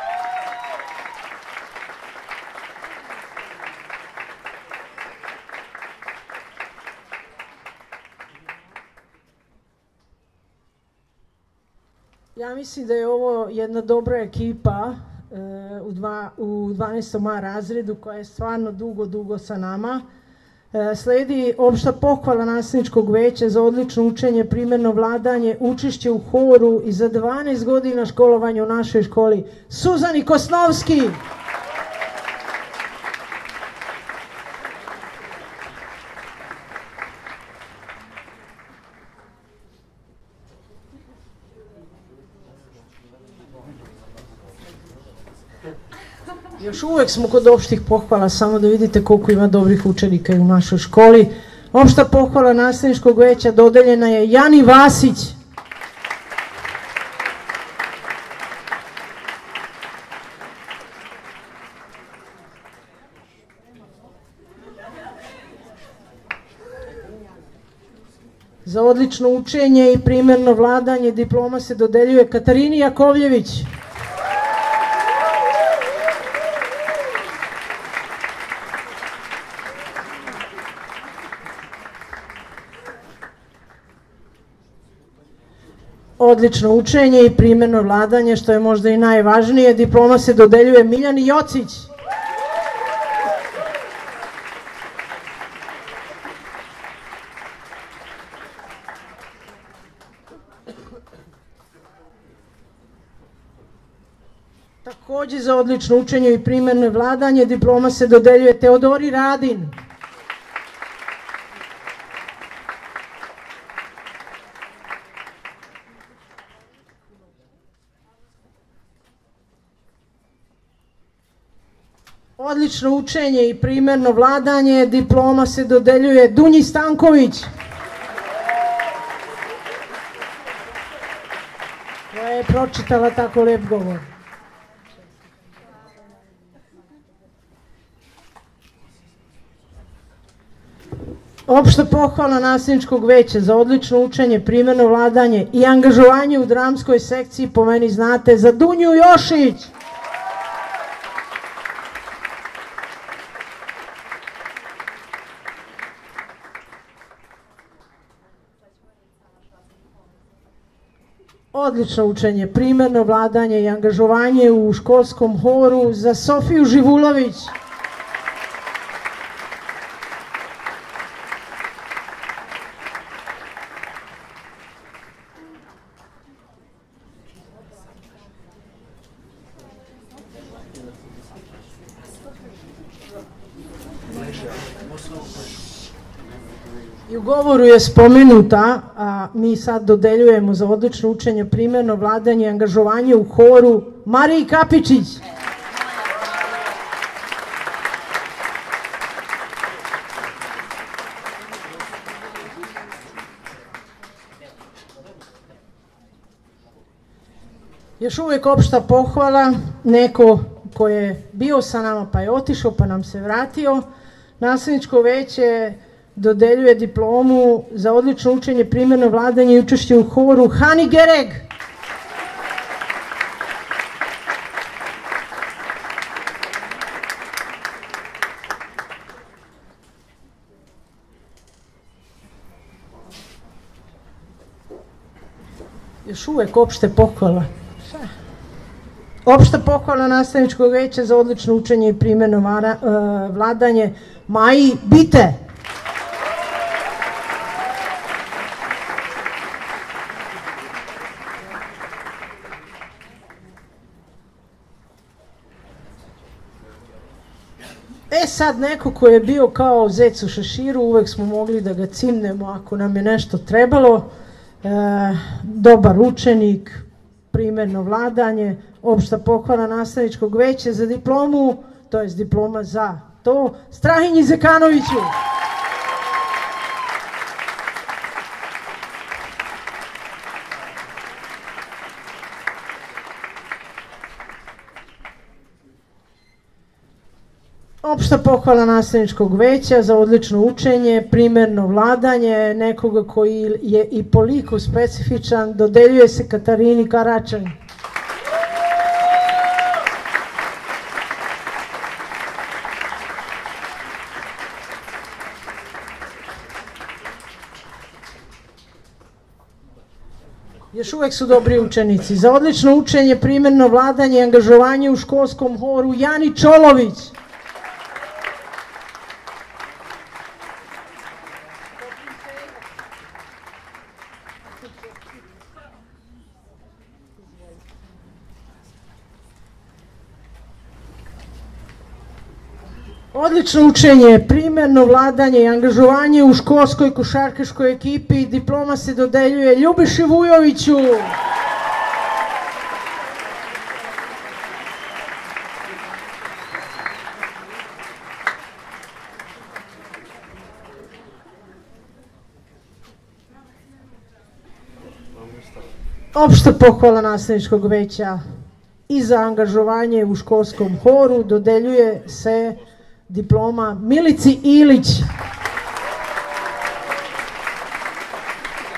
Ja mislim da je ovo jedna dobra ekipa u 12. razredu koja je stvarno dugo sa nama. Sledi opšta pohvala nastavničkog veća za odlično učenje, primjerno vladanje, učešće u horu i za 12 godina školovanja u našoj školi Suzani Kosnovski. Još uvek smo kod opštih pohvala, samo da vidite koliko ima dobrih učenika u našoj školi. Opšta pohvala nastavničkog veća dodeljena je Jani Vasić. Za odlično učenje i primerno vladanje diploma se dodeljuje Katarini Jakovljević. Odlično učenje i primerno vladanje, što je možda i najvažnije, diploma se dodeljuje Miljani Jocić. Takođe za odlično učenje i primerno vladanje diploma se dodeljuje Teodori Radin. Odlično učenje i primerno vladanje diploma se dodeljuje Dunji Stanković. Koja je pročitala tako lep govor. Opšta pohvala nastavničkog veća za odlično učenje, primerno vladanje i angažovanje u dramskoj sekciji, po meni znate, za Dunju Jošić. Odlično učenje, primerno vladanje i angažovanje u školskom horu za Sofiju Živulović. I u govoru je spomenuta, a mi sad dodeljujemo za odlično učenje, primerno vladanje i angažovanje u horu Mariji Kapičić. Još uvijek opšta pohvala, neko ko je bio sa nama pa je otišao pa nam se vratio. Nastavničko veće dodeljuje diplomu za odlično učenje, primerno vladanje i učešće u horu Hani Gereg. Još uvek opšte pohvala. Opšta pohvala nastavničkog veća za odlično učenje i primerno vladanje Maji Bite. Sad neko ko je bio kao zec u šeširu, uvek smo mogli da ga cimnemo ako nam je nešto trebalo. Dobar učenik, primerno vladanje, opšta pohvala nastavničkog veća za diplomu, to je diploma za to, Strahinji Zekanoviću. Opšta pohvala nastavničkog veća za odlično učenje, primerno vladanje, nekoga koji je i po liku specifičan, dodeljuje se Katarini Karačan. Još uvek su dobri učenici. Za odlično učenje, primerno vladanje i angažovanje u školskom horu Jani Čolović. Odlično učenje, primerno vladanje i angažovanje u školskoj košarkaškoj ekipi, diploma se dodeljuje Ljubiši Vujoviću. Opšta pohvala nastavničkog veća i za angažovanje u školskom horu dodeljuje se diploma Milici Ilić.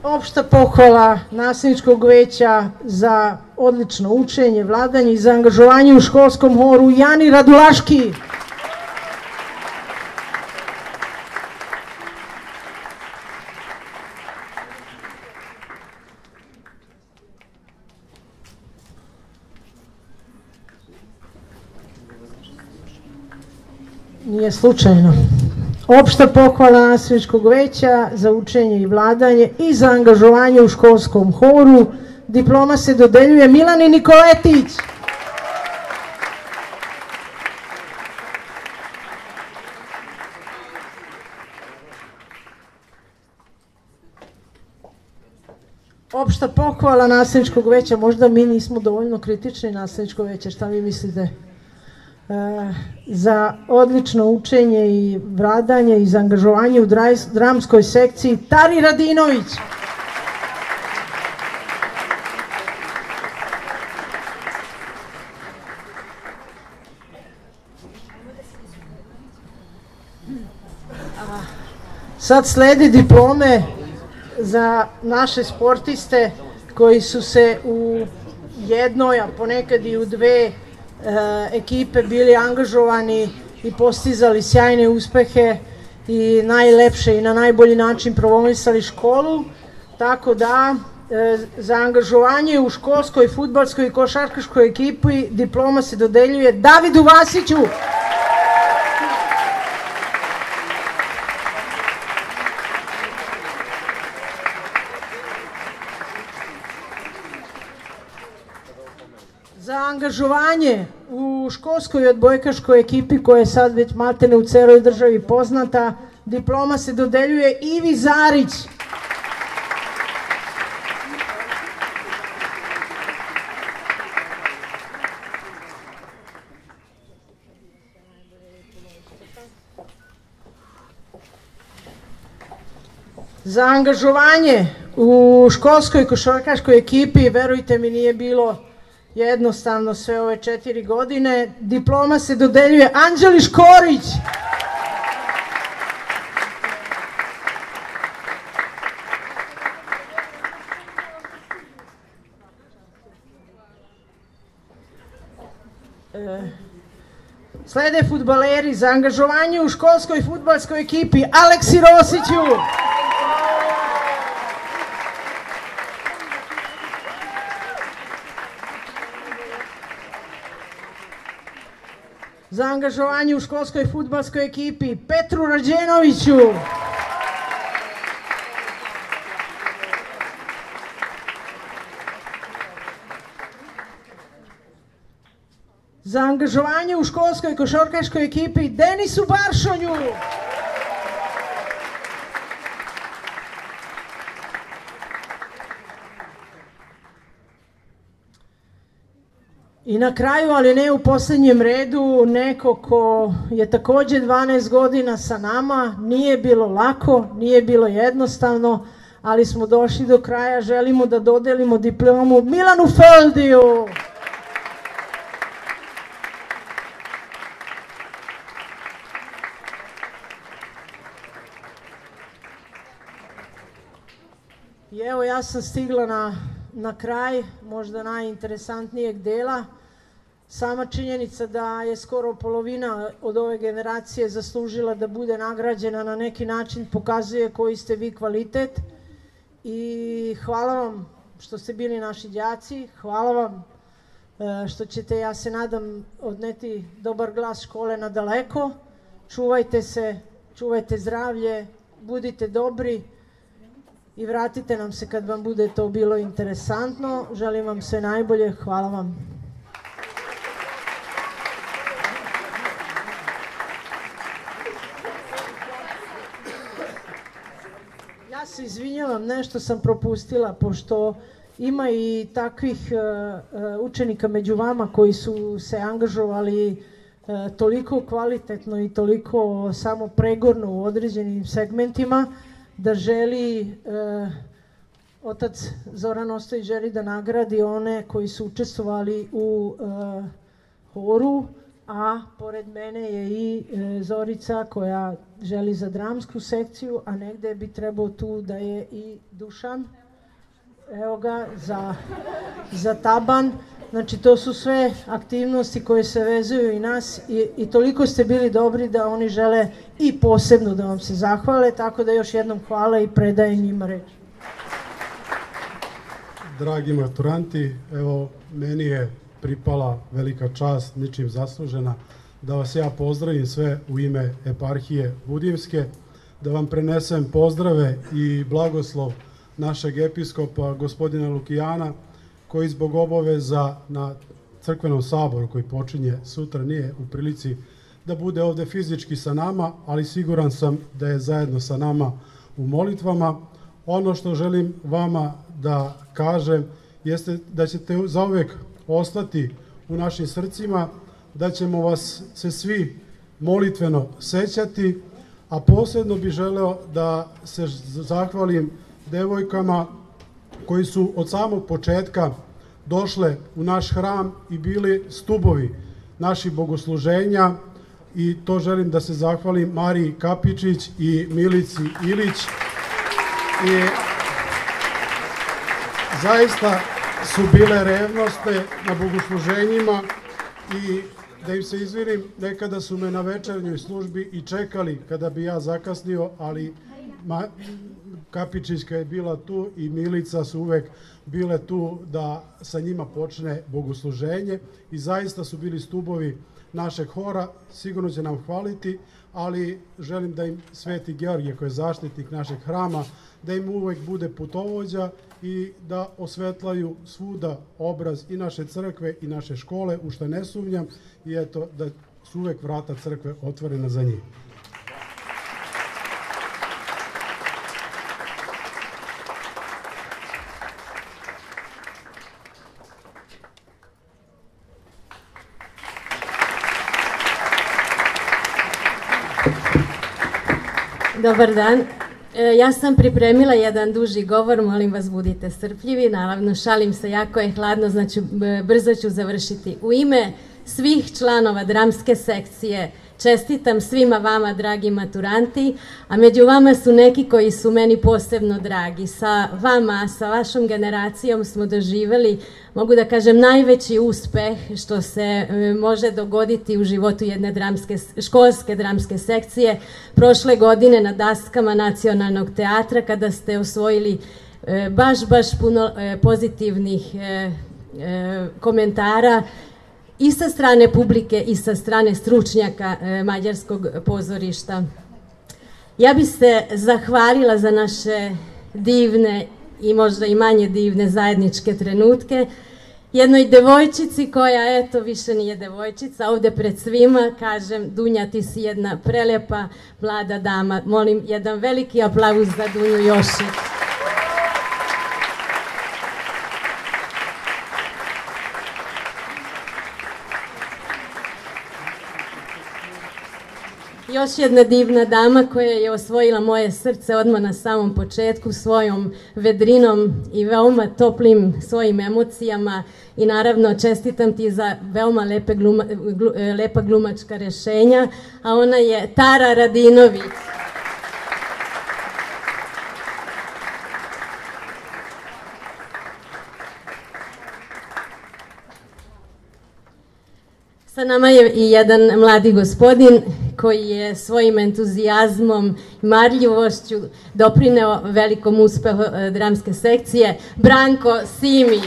opšta pohvala nastavničkog veća za odlično učenje, vladanje i za angažovanje u školskom horu Jani Radulaški. Nije slučajno. Opšta pohvala nastavničkog veća za učenje i vladanje i za angažovanje u školskom horu. Diploma se dodeljuje Milani Nikoletić. Opšta pohvala nastavničkog veća, možda mi nismo dovoljno kritični nastavničko veće, šta vi mislite? Za odlično učenje i vladanje i za angažovanje u dramskoj sekciji Tari Radinović. Sad sledi diplome za naše sportiste koji su se u jednoj, a ponekad i u dve ekipe bili angažovani i postizali sjajne uspehe i najlepše i na najbolji način promovisali školu, tako da za angažovanje u školskoj, fudbalskoj i košarkaškoj ekipi diploma se dodeljuje Davidu Vasiću. Za angažovanje u školskoj odbojkaškoj ekipi koja je sad već maltene u celoj državi poznata, diploma se dodeljuje Ivi Zarić. Za angažovanje u školskoj košarkaškoj ekipi, verujte mi, nije bilo jednostavno sve ove 4 godine. Diploma se dodeljuje Anđeli Škorić. Slede fudbaleri za angažovanje u školskoj fudbalskoj ekipi Aleksi Rosiću. Za angažovanje u školskoj fudbalskoj ekipi Petru Rađenoviću. Za angažovanje u školskoj košarkaškoj ekipi Denisu Baršonju. I na kraju, ali ne u poslednjem redu, neko ko je takođe 12 godina sa nama. Nije bilo lako, nije bilo jednostavno, ali smo došli do kraja. Želimo da dodelimo diplomu Milanu Feldiju. I evo, ja sam stigla na kraj, možda najinteresantnijeg dela. Sama činjenica da je skoro polovina od ove generacije zaslužila da bude nagrađena na neki način pokazuje koji ste vi kvalitet. I hvala vam što ste bili naši đaci, hvala vam što ćete, ja se nadam, odneti dobar glas škole na daleko. Čuvajte se, čuvajte zdravlje, budite dobri i vratite nam se kad vam bude to bilo interesantno. Želim vam sve najbolje, hvala vam. Ja se izvinjavam, nešto sam propustila, pošto ima i takvih učenika među vama koji su se angažovali toliko kvalitetno i toliko samo pregorno u određenim segmentima, da želi, otac Zoran Ostojić želi da nagradi one koji su učestvovali u horu a pored mene je i Zorica koja želi za dramsku sekciju, a negde bi trebao tu da je i Dušan, evo ga, za taban. Znači, to su sve aktivnosti koje se vezuju i nas i toliko ste bili dobri da oni žele i posebno da vam se zahvale, tako da još jednom hvala i predajem njima reč. Dragi maturanti, evo, meni je pripala velika čast, ničim zaslužena, da vas ja pozdravim sve u ime eparhije Budimske, da vam prenesem pozdrave i blagoslov našeg episkopa, gospodina Lukijana, koji zbog obaveza na crkvenom saboru koji počinje sutra nije u prilici da bude ovde fizički sa nama, ali siguran sam da je zajedno sa nama u molitvama. Ono što želim vama da kažem jeste da ćete zauvek ostati u našim srcima, da ćemo vas se svi molitveno sećati, a posebno bih želeo da se zahvalim devojkama koji su od samog početka došle u naš hram i bili stubovi naših bogosluženja, i to želim da se zahvalim Mariji Kapičić i Milici Ilić. I zaista su bile revnosne na bogosluženjima i da im se izvinim, nekada su me na večernjoj službi i čekali kada bi ja zakasnio, ali Kapičićka je bila tu i Milica su uvek bile tu da sa njima počne bogosluženje i zaista su bili stubovi našeg hora. Sigurno će nam hvaliti, ali želim da im Sveti Georgije, koji je zaštitnik našeg hrama, da im uvek bude putovođa i da osvetlaju svuda obraz i naše crkve i naše škole, u što ne sumnjam, i eto da su uvek vrata crkve otvorena za njih. Dobar dan. Ja sam pripremila jedan duži govor, molim vas budite strpljivi, naravno šalim se, jako je hladno, znači brzo ću završiti. U ime svih članova dramske sekcije čestitam svima vama, dragi maturanti, a među vama su neki koji su meni posebno dragi. Sa vama, sa vašom generacijom smo doživjeli, mogu da kažem, najveći uspeh što se može dogoditi u životu jedne školske dramske sekcije. Prošle godine na daskama Nacionalnog teatra, kada ste osvojili baš puno pozitivnih komentara i sa strane publike i sa strane stručnjaka mađarskog pozorišta. Ja bih se zahvalila za naše divne i možda i manje divne zajedničke trenutke jednoj devojčici koja, eto, više nije devojčica, ovde pred svima kažem: Dunja, ti si jedna prelepa mlada dama. Molim jedan veliki aplauz za Dunju Jošić. Još jedna divna dama koja je osvojila moje srce odmah na samom početku svojom vedrinom i veoma toplim svojim emocijama, i naravno čestitam ti za veoma lepa glumačka rešenja, a ona je Tara Radinović. Sa nama je i jedan mladi gospodin koji je svojim entuzijazmom i marljivošću doprineo velikom uspehu dramske sekcije, Branko Simić.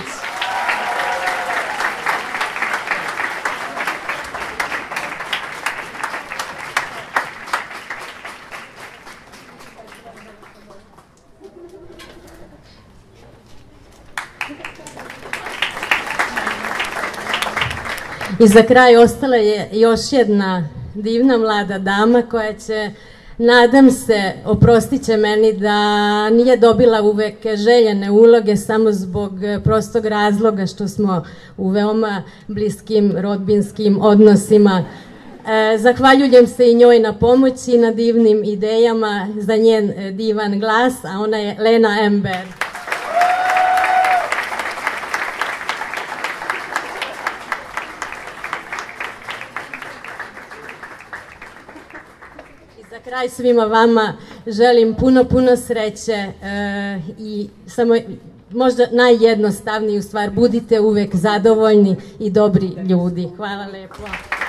I za kraj ostala je još jedna divna mlada dama koja će, nadam se, oprostit će meni da nije dobila uvek željene uloge samo zbog prostog razloga što smo u veoma bliskim rodbinskim odnosima. Zahvaljujem se i njoj na pomoći i na divnim idejama za njen divan glas, a ona je Lena Ember. kraj svima vama želim puno sreće i samo možda najjednostavniju stvar, budite uvek zadovoljni i dobri ljudi. Hvala lepo.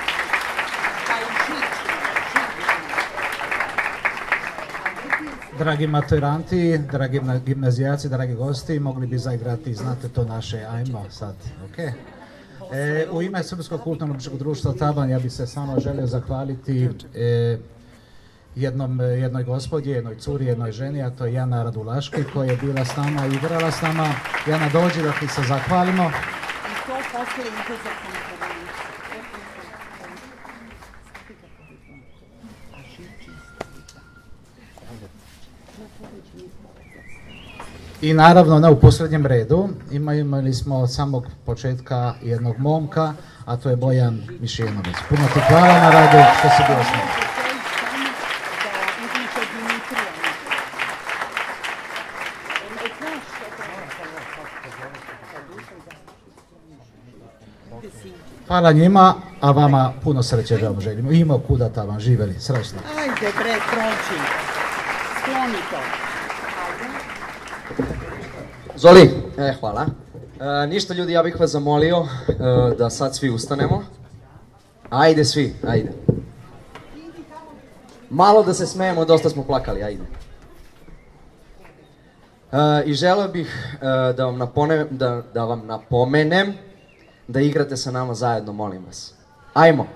Dragi maturanti, dragi gimnazijaci, dragi gosti, mogli bi zaigrati, znate to naše ajmo sad, ok? U ime Srpskog kulturno-umjetničkog društva Taban ja bih se samo želio zahvaliti jednoj gospodi, jednoj curi, jednoj ženi, a to je Jana Radulaški koja je bila s nama i igrala s nama. Jana, dođi da ti se zahvalimo. I naravno, ne u posljednjem redu, imali smo od samog početka jednog momka, a to je Bojan Mišijenović. Puno ti hvala na radu što si bio s nama. Hvala njima, a vama puno sreće da vam želimo. Ima kuda tamo živeli, srećno. Ajde bre, proći. Skloni to. Zoli, hvala. Ništa ljudi, ja bih vas zamolio da sad svi ustanemo. Ajde svi, ajde. Malo da se smejemo, dosta smo plakali, ajde. I želeo bih da vam napomenem da igrate sa nama zajedno, molim vas. Ajmo.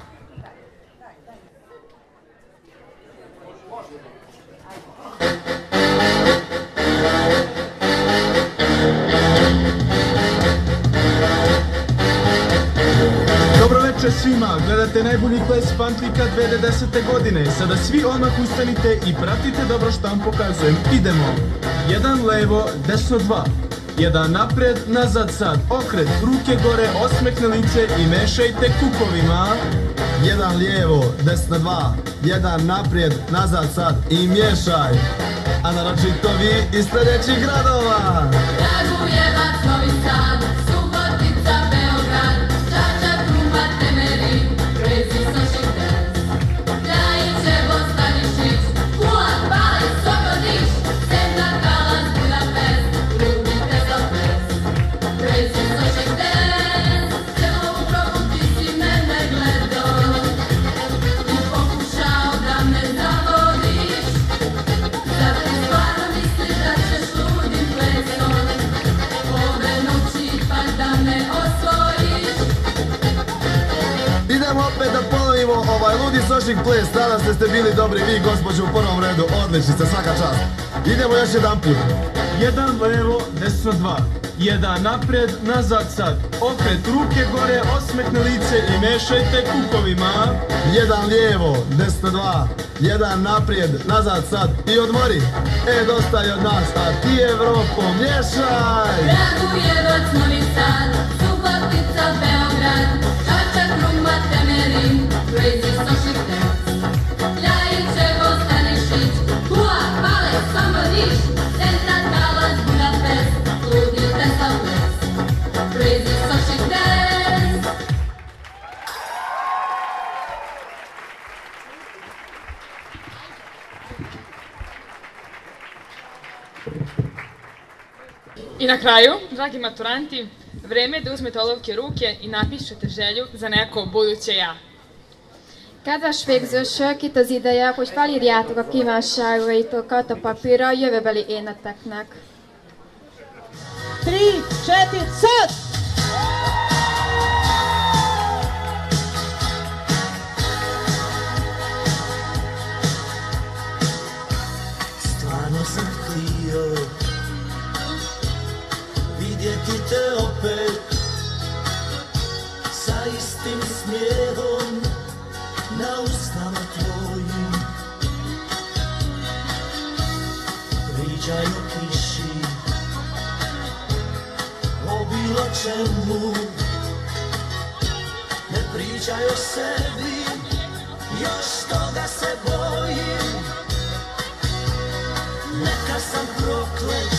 Dobroveče svima, gledate najbolji ples Pantvika 2010. godine. Sada svi odmah ustanite i pratite dobro što vam pokazujem. Idemo. 1 levo, desno 2. 1 naprijed, nazad sad. Okret, ruke gore, osmehne lice i mešajte kukovima. 1 lijevo, desno 2. 1 naprijed, nazad sad i miješaj. A naročito vi iz sljedećih gradova. Kragujevac, Novi Sad, Subotica, Beograd, Čačak, Ruma, Temerin, Crazy Social Dance. Ljajićevo, Stanišić, Pula, Palac, Sokodiš, Senta, Kalas, Budapest, ljubite za ples. Crazy Social Dance, celom probu ti si mene gledao i pokušao da me zavodiš. Zar ti stvarno misliš da ćeš ludim plesom ove noći ipak da me osvojiš? Idemo opet da ponovimo ovaj ludi sošik ples. Danas ste bili dobri vi, gospođu, u prvom redu. Odličnice, svaka čast. Idemo još jedan put. 1 levo, desno 2. 1 naprijed, nazad sad. Okret, ruke gore, osmehne lice i mešajte kukovima. 1 lijevo, desno 2. 1 naprijed, nazad sad i odmori. Dosta je od nas, a ti Evropo, miješaj! Kragujevac, Novi Sad, Subotica, Beograd, Čačak, Ruma, Temerin, Crazy Social Dance. Ljajićevo, Stanišić, Pula, Palac, Sombor, Senta, Kalas, Budapest, ludite za ples. Crazy Social Dance. I na kraju, dragi maturanti, vreme je da uzmete olovke u ruke i napišete želju za neko buduće ja. Kedves végzősök, itt az ideje, hogy felírjátok a kívánságaitokat a papírra a jövőbeli éneteknek. 3, 4, sad! Stvarno sam htio vidjeti te opet sa istim smijehom na ustama tvojim. Pričaj o kiši, o bilo čemu, ne pričaj o sebi, još toga se bojim. Neka sam proklet